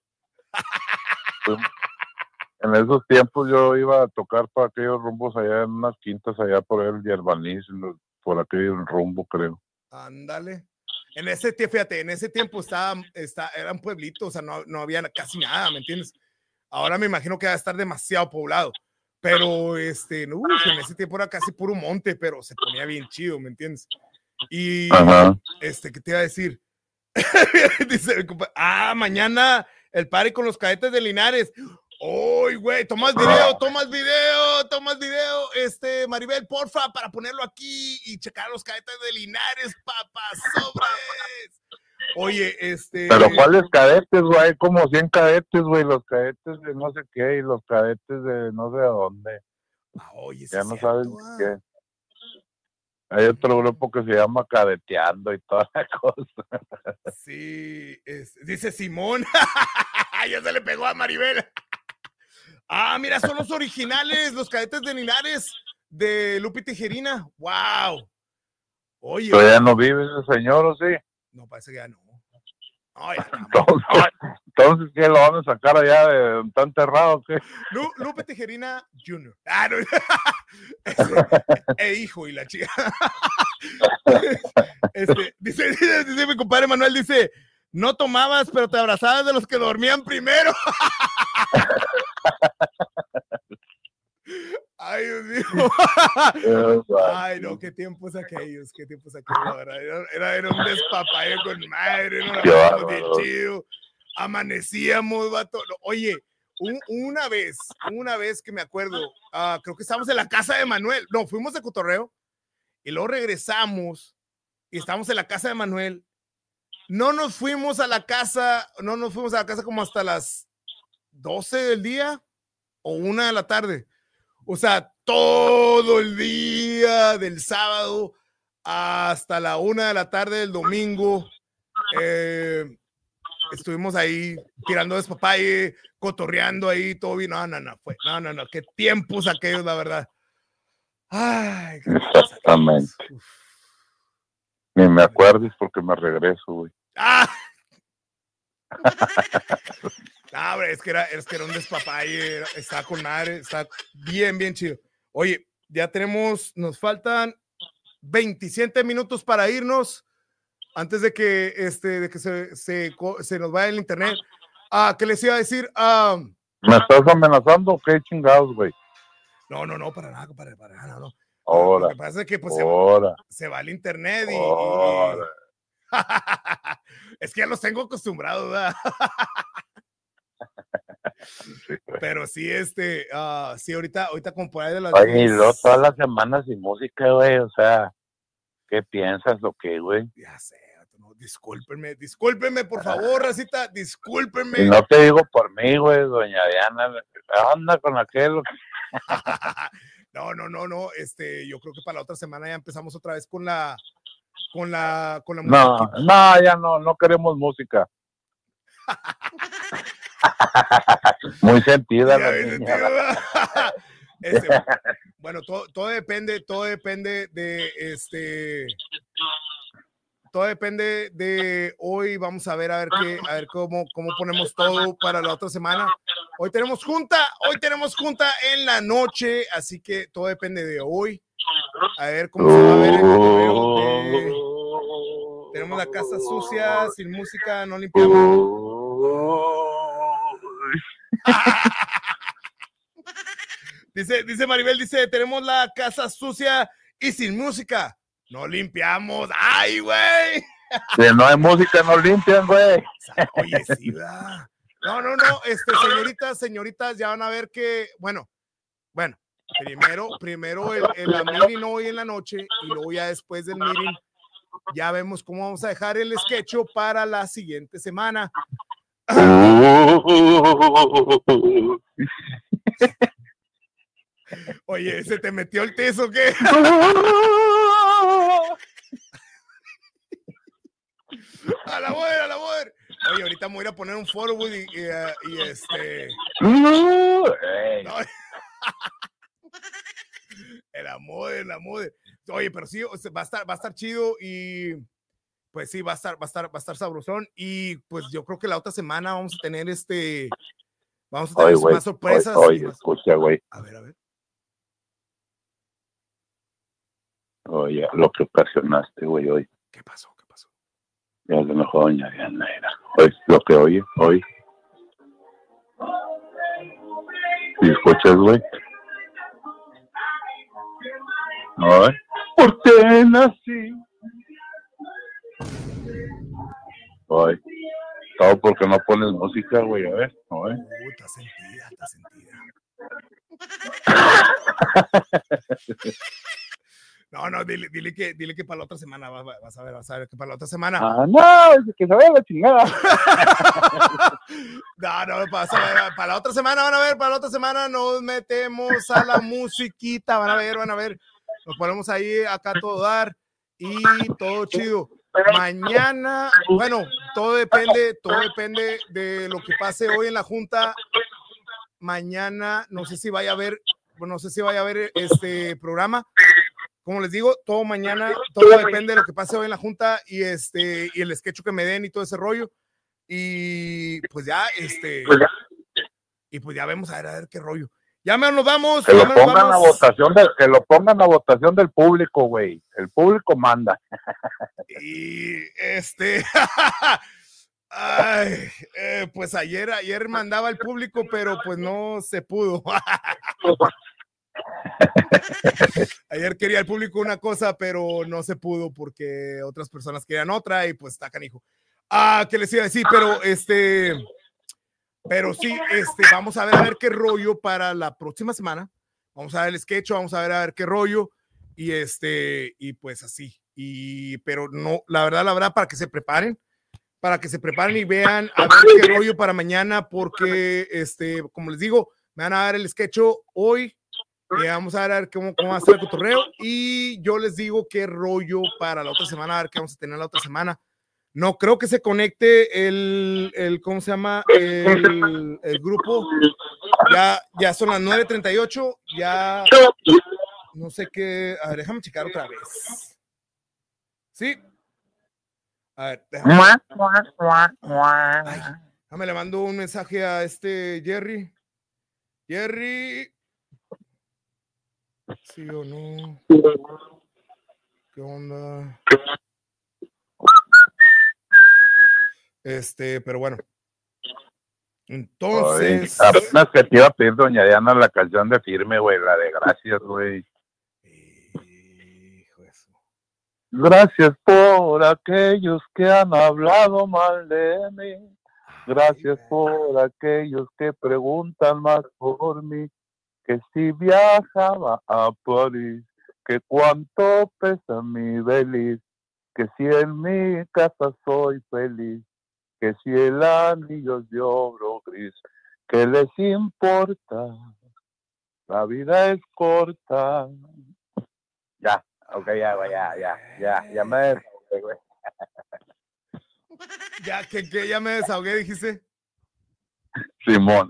En esos tiempos yo iba a tocar para aquellos rumbos allá en unas quintas allá por el Gervanis, por aquel rumbo, creo. Ándale. En ese tiempo, fíjate, en ese tiempo estaba, estaba, era un pueblito, o sea, no, no había casi nada, ¿me entiendes? Ahora me imagino que va a estar demasiado poblado, pero este, uf, en ese tiempo era casi puro monte, pero se ponía bien chido, ¿me entiendes? Y, Ajá. este, ¿qué te iba a decir? Dice, ah, mañana el party con los cadetes de Linares. ¡Uy, güey! Tomas video, tomas video, tomas video, este, Maribel, porfa, para ponerlo aquí y checar los cadetes de Linares, papas, sobres. Oye, este... Pero ¿cuáles cadetes, güey? Hay como cien cadetes, güey, los cadetes de no sé qué y los cadetes de no sé dónde. Ah, oye, ya sí no cierto, sabes ah. qué. Hay otro grupo que se llama Cadeteando y toda la cosa. Sí, es, dice Simón. Ya se le pegó a Maribel. Ah, mira, son los originales, los cadetes de Linares de Lupi Tijerina. ¡Wow! Oye. ¿Pero ya no vive ese señor o sí? No, parece que ya no. Oh, ya entonces, entonces, ¿qué lo van a sacar allá de está enterrado o qué? Lu, Lupe Tijerina junior Ah, no. Este, e hijo y la chica. Este, dice, dice, dice mi compadre Manuel, dice, no tomabas, pero te abrazabas de los que dormían primero. Ay, Dios mío. Ay, no, qué tiempos aquellos, qué tiempos aquellos, la verdad. Era, era, era un despapalle con madre, no la pasamos bien chido. Amanecíamos, vato. Oye, un, una vez, una vez que me acuerdo, uh, creo que estábamos en la casa de Manuel. No, fuimos de cotorreo y luego regresamos y estábamos en la casa de Manuel. No nos fuimos a la casa, no nos fuimos a la casa como hasta las doce del día o una de la tarde. O sea, todo el día del sábado hasta la una de la tarde del domingo eh, estuvimos ahí tirando despapalle, cotorreando ahí, todo bien. No, no, no, fue, no, no, no, qué tiempos aquellos, la verdad. Ay, qué exactamente. Ni me acuerdes porque me regreso, güey. Ah. No, hombre, es que era, es que era un despapalle, era, estaba con madre, está bien, bien chido. Oye, ya tenemos, nos faltan veintisiete minutos para irnos antes de que, este, de que se, se, se nos vaya el internet. Ah, ¿qué les iba a decir? Ah, ¿me estás amenazando? ¿Qué chingados, güey? No, no, no, para nada, para, para nada, no. Ahora. Lo que pasa es que pues, se, se va el internet y, y... Es que ya los tengo acostumbrados, ¿verdad? Sí, pero sí, este, uh, sí, ahorita, ahorita como por ahí de las Oye, diez... y luego todas las semanas sin música, güey, o sea, ¿qué piensas o qué, güey? Ya sé, no, discúlpenme, discúlpenme, por favor, racita, discúlpenme. Y no te digo por mí, güey, doña Diana, anda con aquel. No, no, no, no, este, yo creo que para la otra semana ya empezamos otra vez con la, con la, con la no, música. No, ya no, no queremos música. Muy sentida Ya la ves, niña. tío. Este, bueno, todo, todo depende, todo depende de este. Todo depende de hoy. Vamos a ver, a ver qué, a ver cómo, cómo ponemos todo para la otra semana. Hoy tenemos junta, hoy tenemos junta en la noche, así que todo depende de hoy. A ver cómo se va a ver el cotorreo de. Tenemos la casa sucia, sin música, no limpiamos. Dice, dice Maribel, dice, tenemos la casa sucia y sin música. No limpiamos. ¡Ay, güey! Si no hay música, no limpian, güey. Oye, sí, ¿verdad? No, no, no, este, señoritas, señoritas, ya van a ver que, bueno, bueno, primero, primero el, el la meeting hoy en la noche y luego ya después del meeting ya vemos cómo vamos a dejar el sketch para la siguiente semana. Oye, ¿se te metió el teso o qué? A la mujer, a la mujer. Oye, ahorita me voy a ir a poner un forward y, y, uh, y este. No. El amor, el amor. Oye, pero sí, o sea, va a estar, va a estar chido y pues sí, va a estar, va a estar, va a estar sabrosón. Y pues yo creo que la otra semana vamos a tener este. Vamos a tener Oye, güey, más sorpresas. Oye, más... escucha, güey. A ver, a ver. Oye, lo que ocasionaste, güey, hoy. ¿Qué pasó? ¿Qué pasó? Ya lo mejor doña Diana era. Hoy, lo que oye, hoy. ¿Sí escuchas, güey? ¿No? ¿Por qué nací? Hoy. Todo porque no pones música, güey, a ver, ¿no? ¿Eh? Uh, está sentida, está sentida. No, no, dile, dile que, dile que para la otra semana vas, vas a ver, vas a ver que para la otra semana. Ah, no, que se vaya la chingada. No, no, para, para la otra semana van a ver, para la otra semana nos metemos a la musiquita, van a ver, van a ver, nos ponemos ahí acá a todo dar y todo chido. Mañana, bueno, todo depende, todo depende de lo que pase hoy en la junta. Mañana, no sé si vaya a haber, no sé si vaya a haber este programa. Como les digo, todo mañana, todo depende de lo que pase hoy en la junta y este y el sketch que me den y todo ese rollo. Y pues ya, este, y pues ya vemos a ver, a ver qué rollo. Ya me nos vamos. Que lo pongan a votación, de, que lo pongan a votación del público, güey. El público manda. Y este, ay, eh, pues ayer, ayer mandaba el público, pero pues no se pudo. Ayer quería el público una cosa, pero no se pudo porque otras personas querían otra y pues está canijo. Ah, ¿qué les iba a decir? Pero este, pero sí, este, vamos a ver a ver qué rollo para la próxima semana. Vamos a ver el sketch, vamos a ver a ver qué rollo y este, y pues así. Y, pero no, la verdad, la verdad, para que se preparen, para que se preparen y vean a ver qué rollo para mañana, porque este, como les digo, me van a dar el sketch hoy. Y vamos a ver cómo, cómo va a estar el cotorreo y yo les digo qué rollo para la otra semana, a ver qué vamos a tener la otra semana. No creo que se conecte el, el ¿cómo se llama? El, el grupo. Ya, ya son las nueve treinta y ocho, ya no sé qué. A ver, déjame checar otra vez. Sí. A ver, déjame. Ay, déjame le mando un mensaje a este Jerry. Jerry. ¿Sí o no? ¿Qué onda? Este, pero bueno. Entonces. Ay, apenas que te iba a pedir doña Diana la canción de Firme, güey, la de gracias, güey. Hijo de eso. Gracias por aquellos que han hablado mal de mí. Gracias por aquellos que preguntan más por mí. Que si viajaba a París, que cuánto pesa mi Beliz, que si en mi casa soy feliz, que si el anillo es de oro gris, ¿qué les importa? La vida es corta. Ya, ok, ya, güey, ya, ya, ya, ya me... Ya que, que ya me desahogué, dijiste. Simón.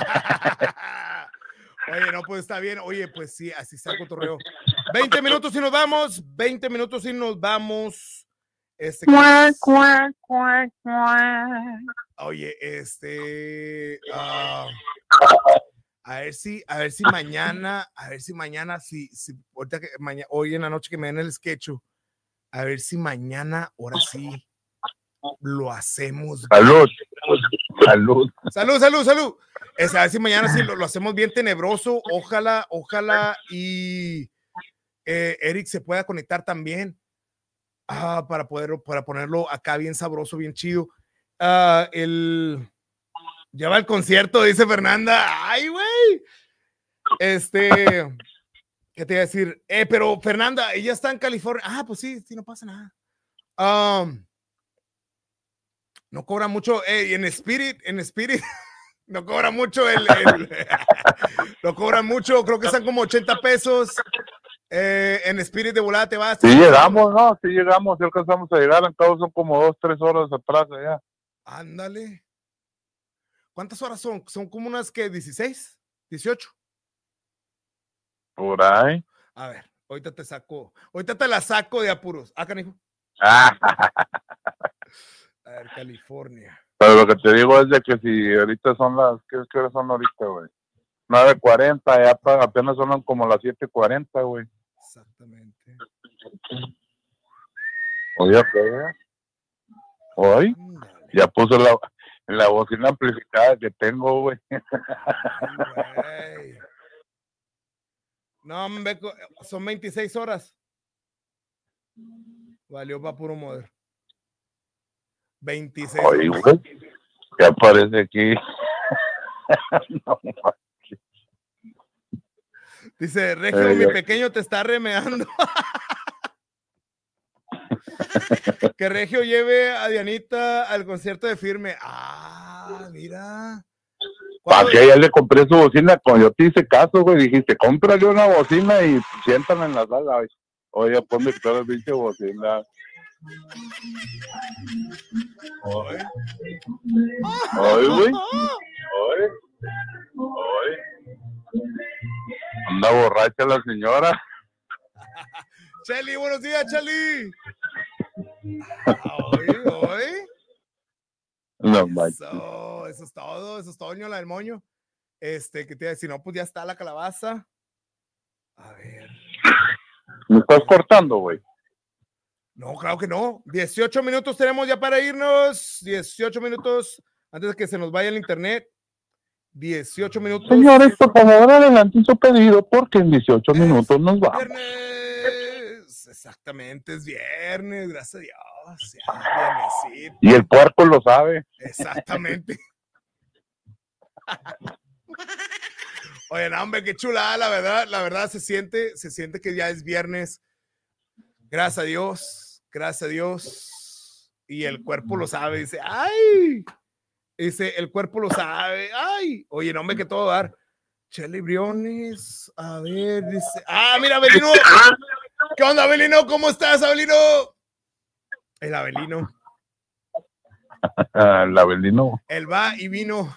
Oye, no, pues está bien. Oye, pues sí, así está el cotorreo. veinte minutos y nos vamos. veinte minutos y nos vamos. Este, Cuac, cuac, cuac, cuac. oye, este. ah, a ver si, a ver si mañana, a ver si mañana, si, si ahorita que mañana, hoy en la noche que me den el sketch, a ver si mañana, ahora sí, lo hacemos. Salud. Salud. Salud, salud, salud. Es, a ver si mañana sí lo, lo hacemos bien tenebroso. Ojalá, ojalá y eh, Eric se pueda conectar también ah, para poder, para ponerlo acá bien sabroso, bien chido. Ah, el ya va el concierto, dice Fernanda. Ay, güey. Este, ¿qué te iba a decir? Eh, pero Fernanda, ella está en California. Ah, pues sí, sí, no pasa nada. Um, no cobra mucho. Eh, y en Spirit, en Spirit. No cobra mucho el, el no cobra mucho, creo que están como ochenta pesos. Eh, en Spirit de volada te vas. Sí llegamos, ¿no? Sí llegamos, sí alcanzamos a llegar, en cabo son como dos, tres horas atrás allá. Ándale. ¿Cuántas horas son? Son como unas que dieciséis, dieciocho. Por ahí. A ver, ahorita te saco, ahorita te la saco de apuros. Ah, canijo. Ah. A ver, California. Pero lo que te digo es de que si ahorita son las, ¿qué, qué horas son ahorita, güey? nueve cuarenta, ya pa- apenas son como las siete cuarenta, güey. Exactamente. Oye, ¿qué? Hoy Ándale. ya puso la, la bocina amplificada que tengo, güey. Ay, güey. No, hombre, co- son veintiséis horas. Valió para puro moder. veintiséis Oye, horas. güey, ya aparece aquí. No, Dice, Regio, Eh, mi ya. pequeño te está remeando. Que Regio lleve a Dianita al concierto de Firme. Ah, mira. ¿Para ¿Cuándo- qué? Ya le compré su bocina, cuando yo te hice caso, güey, dijiste, cómprale una bocina y siéntame en la sala, güey. Oye, ponme toda la pinche bocina. Ay. Oye, güey. Oye. Oye. Anda borracha la señora. Cheli, buenos días, Cheli. Hoy, hoy. No manches. Eso, eso es todo, eso es todo, ñola del moño. Este, que te iba a decir, no, pues ya está la calabaza. A ver. ¿Me estás cortando, güey? No, claro que no. dieciocho minutos tenemos ya para irnos. dieciocho minutos antes de que se nos vaya el internet. dieciocho minutos. Señores, por favor, adelanten su pedido porque en dieciocho Es minutos nos vamos. Viernes. Exactamente, es viernes, gracias a Dios. Ya, viernesito. Y el puerco lo sabe. Exactamente. Oye, no, hombre, qué chulada, la verdad, la verdad se siente, se siente que ya es viernes. Gracias a Dios, gracias a Dios. Y el cuerpo lo sabe, dice, ay, dice, el cuerpo lo sabe, ay. Oye, no, hombre, que todo va a dar. Chele Briones, a ver, dice, ah, mira, Abelino. ¿Qué onda, Abelino? ¿Cómo estás, Abelino? El Abelino. El Abelino. Él va y vino.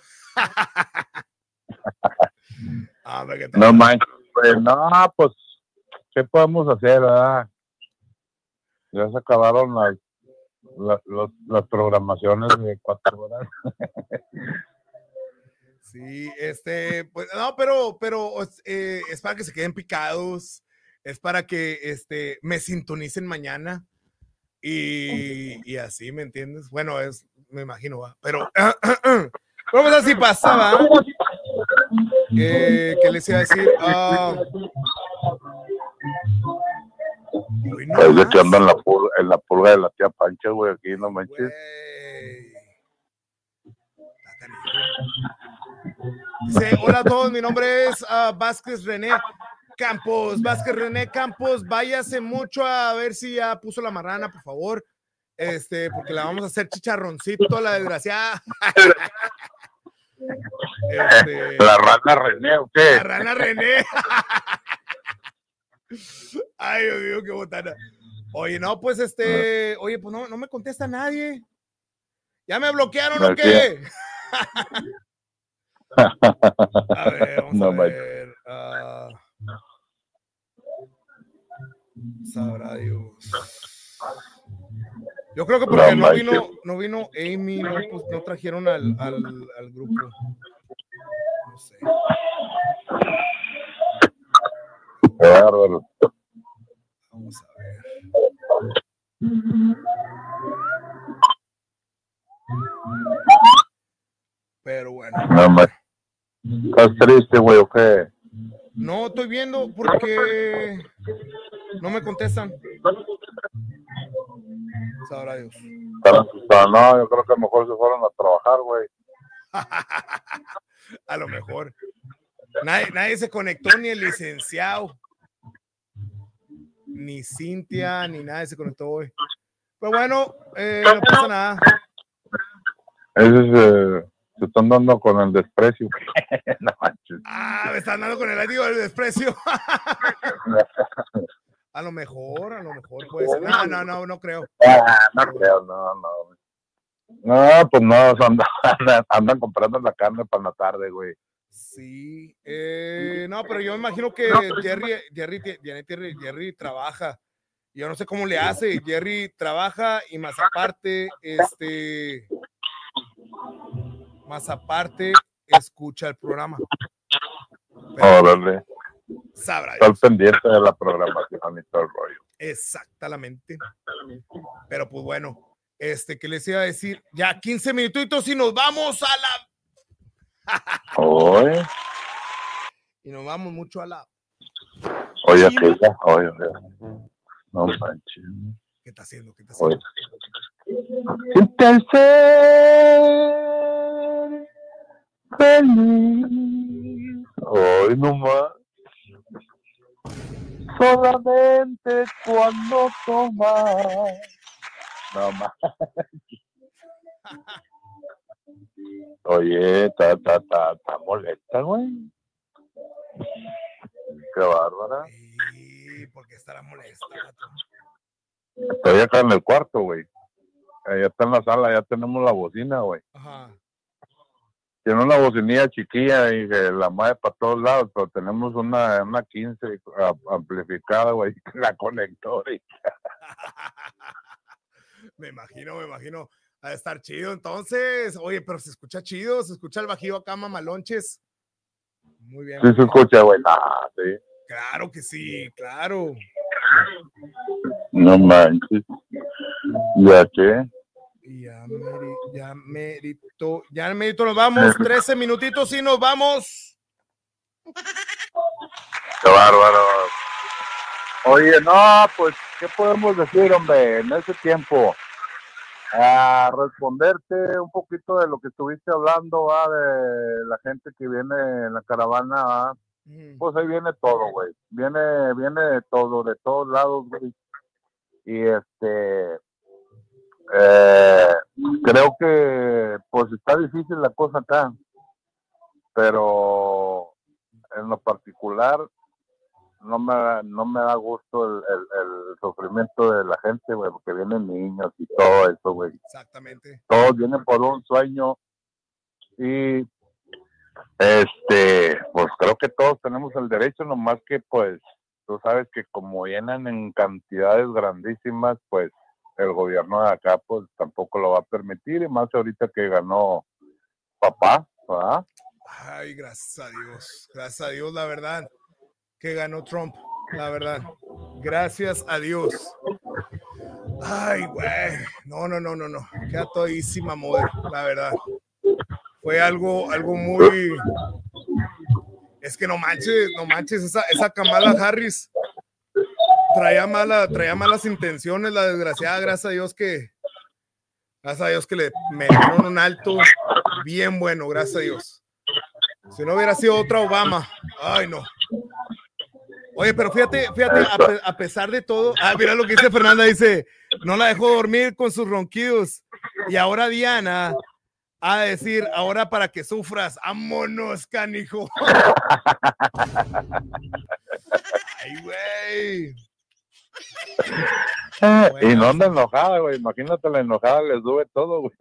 Ah, hombre, No manches, pues, no, pues, ¿qué podemos hacer, verdad? Ya se acabaron las, las, las, las programaciones de cuatro horas. Sí, este, pues, no, pero, pero eh, es para que se queden picados, es para que, este, me sintonicen mañana y, y así, ¿me entiendes? Bueno, es, me imagino, ¿va? Pero, vamos a ver si pasaba. Eh, ¿qué les iba a decir? Uh, hoy no Parece más. que anda en la, purga, en la purga de la tía Pancha, güey, aquí, no manches. Güey. Dice, hola a todos, mi nombre es uh, Vázquez René Campos. Vázquez René Campos, váyase mucho a ver si ya puso la marrana, por favor. Este, porque la vamos a hacer chicharroncito, la desgraciada. Este, ¿La rana René o qué? la rana René. Ay, Dios mío, qué botana. Oye, no, pues este, oye, pues no, no me contesta nadie. ¿Ya me bloquearon o ¿De qué? A ver, vamos No, a ver. Uh, sabrá Dios. Yo creo que porque no vino, no vino Amy, no, pues, no trajeron al, al, al grupo. No sé. Qué bárbaro. Vamos a ver. Pero bueno. No, ma- ¿Estás triste, güey, o qué? No, estoy viendo porque no me contestan. Sabrá Dios. No, yo creo que a lo mejor se fueron a trabajar, güey. A lo mejor. Nadie, nadie se conectó, ni el licenciado, ni Cintia, ni nadie se conectó hoy. Pero bueno, eh, no pasa nada. Ese es, eh, se están dando con el desprecio. No manches. Ah, me están dando con el digo, el desprecio. A lo mejor, a lo mejor puede ser. No, no, no, no creo. Ah, no creo, no, no. No, pues no, andan, andan, andan comprando la carne para la tarde, güey. Sí, eh, no, pero yo me imagino que Jerry, Jerry, Jerry, Jerry, Jerry trabaja. Yo no sé cómo le hace. Jerry trabaja y más aparte, este, más aparte, escucha el programa. Órale. Sabrá. Está al pendiente de la programación y todo el rollo. Exactamente. Pero pues bueno, este, ¿qué les iba a decir? Ya quince minutitos y nos vamos a la... Oye. Y nos vamos mucho a la... Oye, aquella, oye, oye. No manches. ¿Qué está haciendo? ¿Qué está haciendo? Siente el ser feliz. Hoy nomás. Solamente cuando tomas. No más. Oye, está, está, está, está molesta, güey. Qué bárbara. Sí, porque estará molesta. Estoy acá en el cuarto, güey. Allá está en la sala, ya tenemos la bocina, güey. Ajá. Tiene una bocinilla chiquilla y que la mueve para todos lados, pero tenemos una, una quince amplificada, güey, la conectó. Me imagino, me imagino. Ha de estar chido, entonces. Oye, pero se escucha chido, se escucha el bajío acá, mamalonches. Muy bien. Sí, se escucha, güey. Ah, sí. Claro que sí, claro. No manches. ¿Ya qué? Ya, meri, ya merito, ya merito, nos vamos. trece minutitos y nos vamos. Qué bárbaro. Oye, no, pues, ¿qué podemos decir, hombre, en ese tiempo? A responderte un poquito de lo que estuviste hablando, ¿va? De la gente que viene en la caravana, ¿va? Mm. Pues ahí viene todo, güey. Viene, viene de todo, de todos lados, güey. Y este, eh, creo que, pues está difícil la cosa acá, pero en lo particular, no me, no me da gusto el, el, el sufrimiento de la gente, güey, porque vienen niños y todo eso, güey. Exactamente. Todos vienen por un sueño y, este, pues creo que todos tenemos el derecho, nomás que, pues, tú sabes que como vienen en cantidades grandísimas, pues, el gobierno de acá, pues, tampoco lo va a permitir, y más ahorita que ganó papá, ¿verdad? Ay, gracias a Dios, gracias a Dios, la verdad. Que ganó Trump, la verdad. Gracias a Dios. Ay, güey. No, no, no, no, no. Queda todísima moda, la verdad. Fue algo, algo muy... Es que no manches, no manches, esa, esa Kamala Harris traía, mala, traía malas intenciones, la desgraciada, gracias a Dios que... Gracias a Dios que le metieron un alto bien bueno, gracias a Dios. Si no hubiera sido otra Obama, ay, no. Oye, pero fíjate, fíjate, a, pe a pesar de todo, ah, mira lo que dice Fernanda, dice, no la dejó dormir con sus ronquidos. Y ahora Diana a decir, ahora para que sufras, vámonos, canijo. Ay, güey. Eh, Bueno, y no anda sí. enojada, güey. Imagínate la enojada, le sube todo, güey.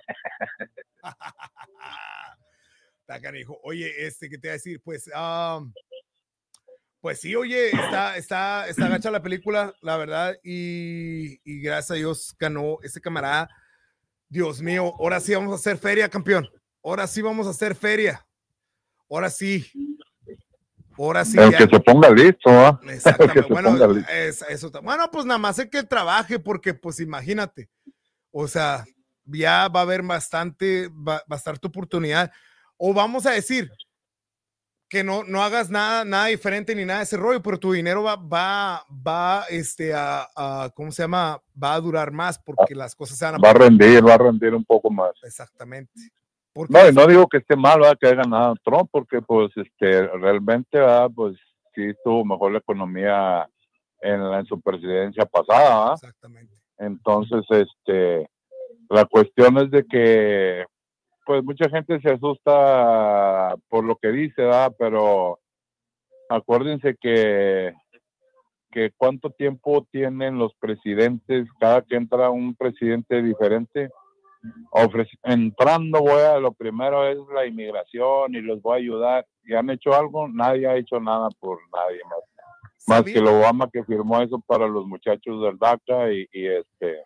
Está canijo. Oye, este, ¿qué te iba a decir? Pues, um, pues sí, oye, está, está, está gacha la película, la verdad, y, y gracias a Dios ganó ese camarada. Dios mío, ahora sí vamos a hacer feria, campeón. Ahora sí vamos a hacer feria. Ahora sí. Ahora sí. El Ya. que se ponga listo, ¿ah? Exactamente. El que se Bueno, ponga listo. es, eso, bueno, pues nada más es que trabaje, porque pues imagínate. O sea, ya va a haber bastante, va, va a estar tu oportunidad. O vamos a decir que no, no hagas nada, nada diferente ni nada de ese rollo, pero tu dinero va, va, va, este, a, a, ¿cómo se llama? Va a durar más porque las cosas se van a... Va a rendir, va a rendir un poco más. Exactamente. Porque No, y no digo que esté mal, ¿verdad? Que haya ganado Trump, porque pues este realmente, ¿verdad? Pues sí estuvo mejor la economía en, la, en su presidencia pasada, ¿verdad? Exactamente. Entonces, este, la cuestión es de que pues mucha gente se asusta por lo que dice, ¿verdad? Pero acuérdense que que cuánto tiempo tienen los presidentes, cada que entra un presidente diferente, ofreci- entrando, voy a, lo primero es la inmigración y los voy a ayudar. ¿Y han hecho algo? Nadie ha hecho nada por nadie más. Más ¿Sabía? que el Obama, que firmó eso para los muchachos del DACA y, y este,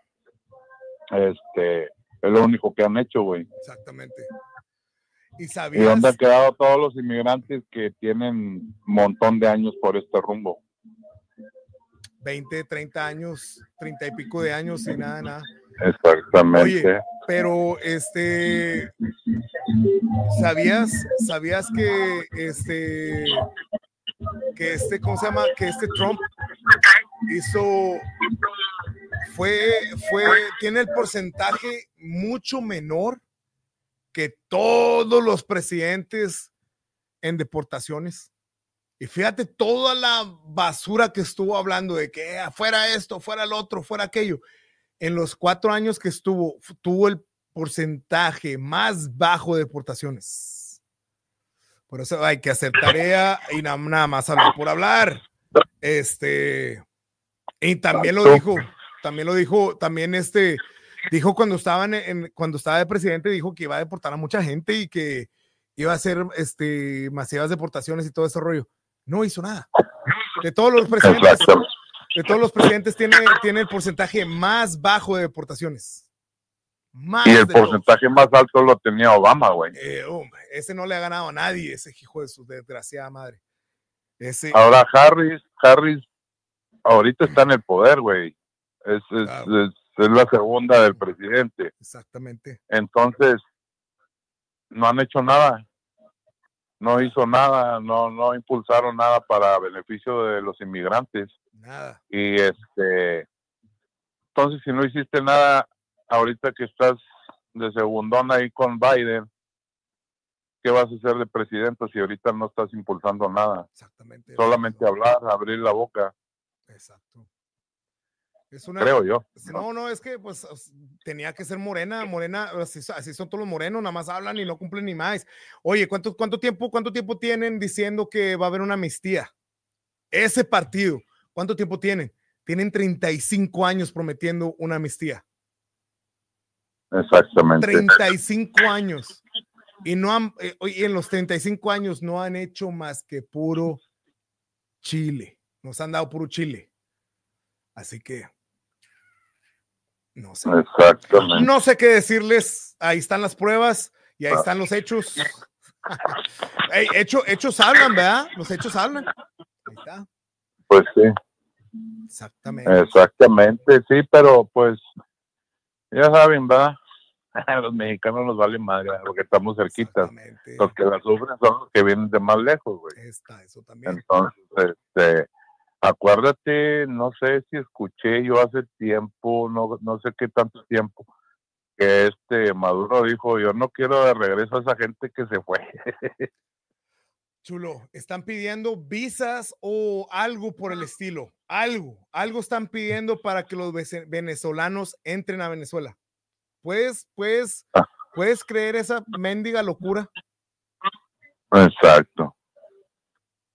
este, es lo único que han hecho, güey. Exactamente. ¿Y ¿Y sabías? dónde han quedado todos los inmigrantes que tienen un montón de años por este rumbo? veinte, treinta años, treinta y pico de años y nada, nada. Exactamente. Oye, pero este, ¿sabías, sabías que este, que este, ¿cómo se llama? Que este Trump hizo, fue, fue, tiene el porcentaje mucho menor que todos los presidentes en deportaciones. Y fíjate toda la basura que estuvo hablando de que fuera esto, fuera el otro, fuera aquello. En los cuatro años que estuvo, tuvo el porcentaje más bajo de deportaciones. Por eso hay que hacer tarea y nada, nada más hablar por hablar. Este, y también lo dijo, también lo dijo, también este, dijo cuando estaban en, cuando estaba de presidente, dijo que iba a deportar a mucha gente y que iba a hacer este, masivas deportaciones y todo ese rollo. No hizo nada. De todos los presidentes, de todos los presidentes tiene, tiene el porcentaje más bajo de deportaciones. Más y el de porcentaje todos. más alto lo tenía Obama, güey. Eh, hombre, ese no le ha ganado a nadie, ese hijo de su desgraciada madre. Ese, Ahora Harris, Harris ahorita está en el poder, güey. Es, es, claro. es, es la segunda del presidente. Exactamente. Entonces, no han hecho nada. No hizo nada, no, no impulsaron nada para beneficio de los inmigrantes. Nada. Y este, entonces si no hiciste nada, ahorita que estás de segundón ahí con Biden, ¿qué vas a hacer de presidente si ahorita no estás impulsando nada? Exactamente. Solamente hablar, abrir la boca. Exacto. Es una, creo yo. No, no, es que pues tenía que ser morena, morena, así, así son todos los morenos, nada más hablan y no cumplen ni más. Oye, ¿cuánto, cuánto tiempo, cuánto tiempo tienen diciendo que va a haber una amnistía? Ese partido, ¿cuánto tiempo tienen? Tienen treinta y cinco años prometiendo una amnistía. Exactamente. treinta y cinco años. Y no han, eh, y en los treinta y cinco años no han hecho más que puro chile. Nos han dado puro chile. Así que no sé. Exactamente. No sé qué decirles. Ahí están las pruebas y ahí están los hechos. Hey, hecho, hechos hablan, ¿verdad? Los hechos hablan. Ahí está. Pues sí. Exactamente. Exactamente, sí, pero pues ya saben, ¿verdad? Los mexicanos nos valen madre porque estamos cerquitas. Los que la sufren son los que vienen de más lejos, güey. Está eso también. Entonces, este, acuérdate, no sé si escuché yo hace tiempo, no, no sé qué tanto tiempo, que este Maduro dijo, yo no quiero de regreso a esa gente que se fue. Chulo, están pidiendo visas o algo por el estilo, algo, algo están pidiendo para que los venezolanos entren a Venezuela. ¿Puedes, puedes, puedes creer esa mendiga locura? Exacto.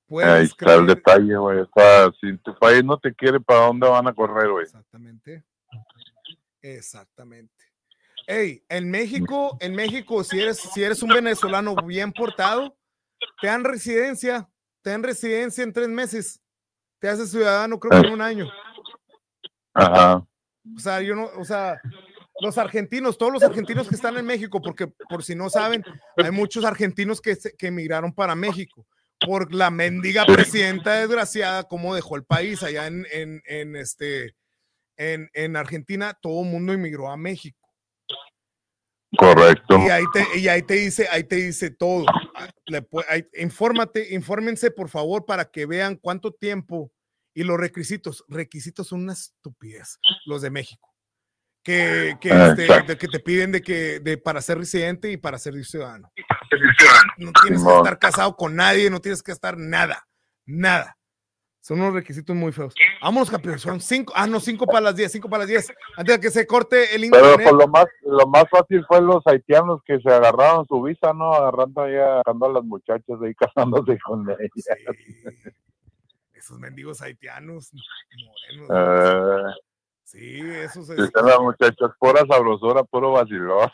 puedes Ahí está el creer. detalle, güey. O sea, si tu país no te quiere, ¿para dónde van a correr, güey? Exactamente. Exactamente. Ey, en México, en México, si eres, si eres un venezolano bien portado, te dan residencia, te dan residencia en tres meses. Te haces ciudadano, creo que en un año. Ajá. O sea, yo no, o sea, los argentinos, todos los argentinos que están en México, porque por si no saben, hay muchos argentinos que, se, que emigraron para México por la mendiga presidenta desgraciada, como dejó el país allá en, en, en este, en, en Argentina, todo el mundo emigró a México. Correcto. Y ahí te, y ahí te dice, ahí te dice todo. Le, ahí, infórmate, infórmense por favor para que vean cuánto tiempo y los requisitos. Requisitos son una estupidez, los de México. Que, que, este, de, que te piden de que de, para ser residente y para ser ciudadano. No tienes que estar casado con nadie, no tienes que estar nada, nada. Son unos requisitos muy feos. Vámonos, campeón. Son cinco. Ah, no, cinco para las diez, cinco para las diez. Antes de que se corte el internet. Pero pues, lo más, lo más fácil fue los haitianos que se agarraron su visa, ¿no? Agarrando ahí, agarrando a las muchachas ahí casándose con ellas. Sí. Esos mendigos haitianos morenos. Uh, sí, esos. Es... las muchachas, pura sabrosura, puro vacilón.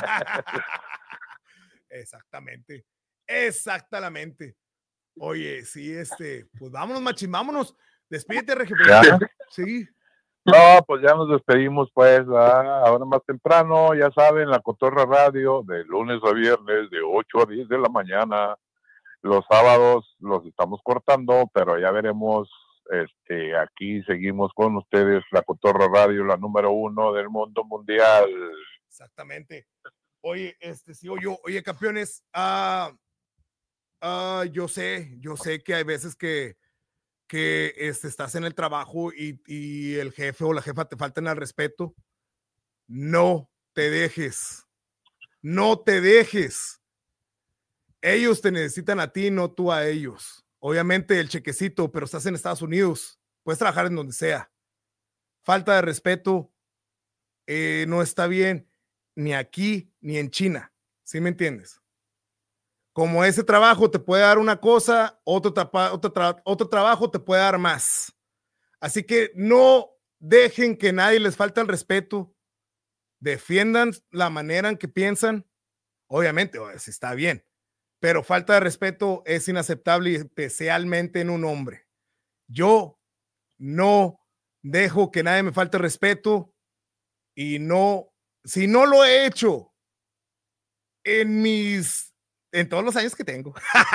Exactamente. Exactamente. Oye, sí, este, pues vámonos, machín, vámonos. Despídete, Regio. Sí. No, pues ya nos despedimos, pues, ¿verdad? Ahora más temprano, ya saben, La Cotorra Radio, de lunes a viernes, de ocho a diez de la mañana. Los sábados los estamos cortando, pero ya veremos, este, aquí seguimos con ustedes, La Cotorra Radio, la número uno del mundo mundial. Exactamente. Oye, este, sí, oye, oye, campeones, ah... Uh... Uh, yo sé, yo sé que hay veces que, que este, estás en el trabajo y, y el jefe o la jefa te faltan al respeto. No te dejes, no te dejes. Ellos te necesitan a ti, no tú a ellos. Obviamente el chequecito, pero estás en Estados Unidos, puedes trabajar en donde sea. Falta de respeto eh, no está bien ni aquí ni en China, ¿sí me entiendes? Como ese trabajo te puede dar una cosa, otro, otro, tra otro trabajo te puede dar más. Así que no dejen que nadie les falte el respeto. Defiendan la manera en que piensan. Obviamente, si está bien, pero falta de respeto es inaceptable, especialmente en un hombre. Yo no dejo que nadie me falte el respeto y no, si no lo he hecho en mis... en todos los años que tengo.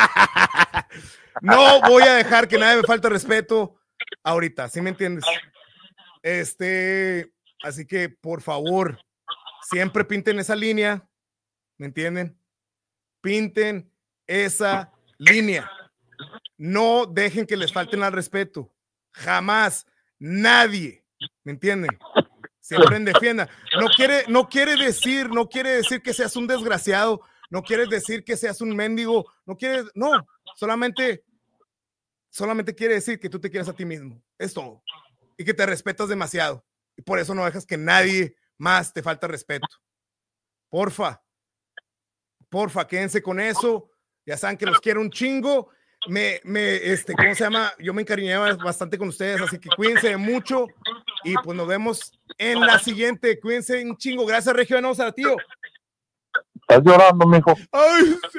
No voy a dejar que nadie me falte respeto ahorita, ¿sí me entiendes? Este, así que por favor, siempre pinten esa línea, ¿me entienden? Pinten esa línea. No dejen que les falten al respeto. Jamás, nadie, ¿me entienden? Siempre en defienda. No quiere, no quiere decir, no quiere decir que seas un desgraciado. No quieres decir que seas un mendigo, no quieres, no, solamente, solamente quiere decir que tú te quieres a ti mismo, es todo, y que te respetas demasiado, y por eso no dejas que nadie más te falte respeto. Porfa, porfa, quédense con eso, ya saben que los quiero un chingo, me, me, este, ¿cómo se llama? Yo me encariñé bastante con ustedes, así que cuídense mucho, y pues nos vemos en la siguiente, cuídense un chingo, gracias Regio, no, a tío. Estás llorando, mijo. Ay, sí.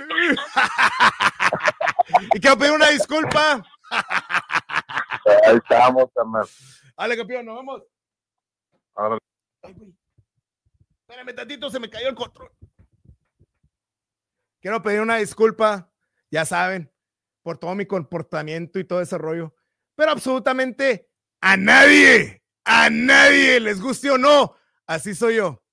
Y quiero pedir una disculpa. Ahí estamos, carnal. Dale, campeón, nos vemos. Ahora. Ay, güey. Espérame tantito, se me cayó el control. Quiero pedir una disculpa, ya saben, por todo mi comportamiento y todo ese rollo. Pero absolutamente a nadie, a nadie, les guste o no, así soy yo.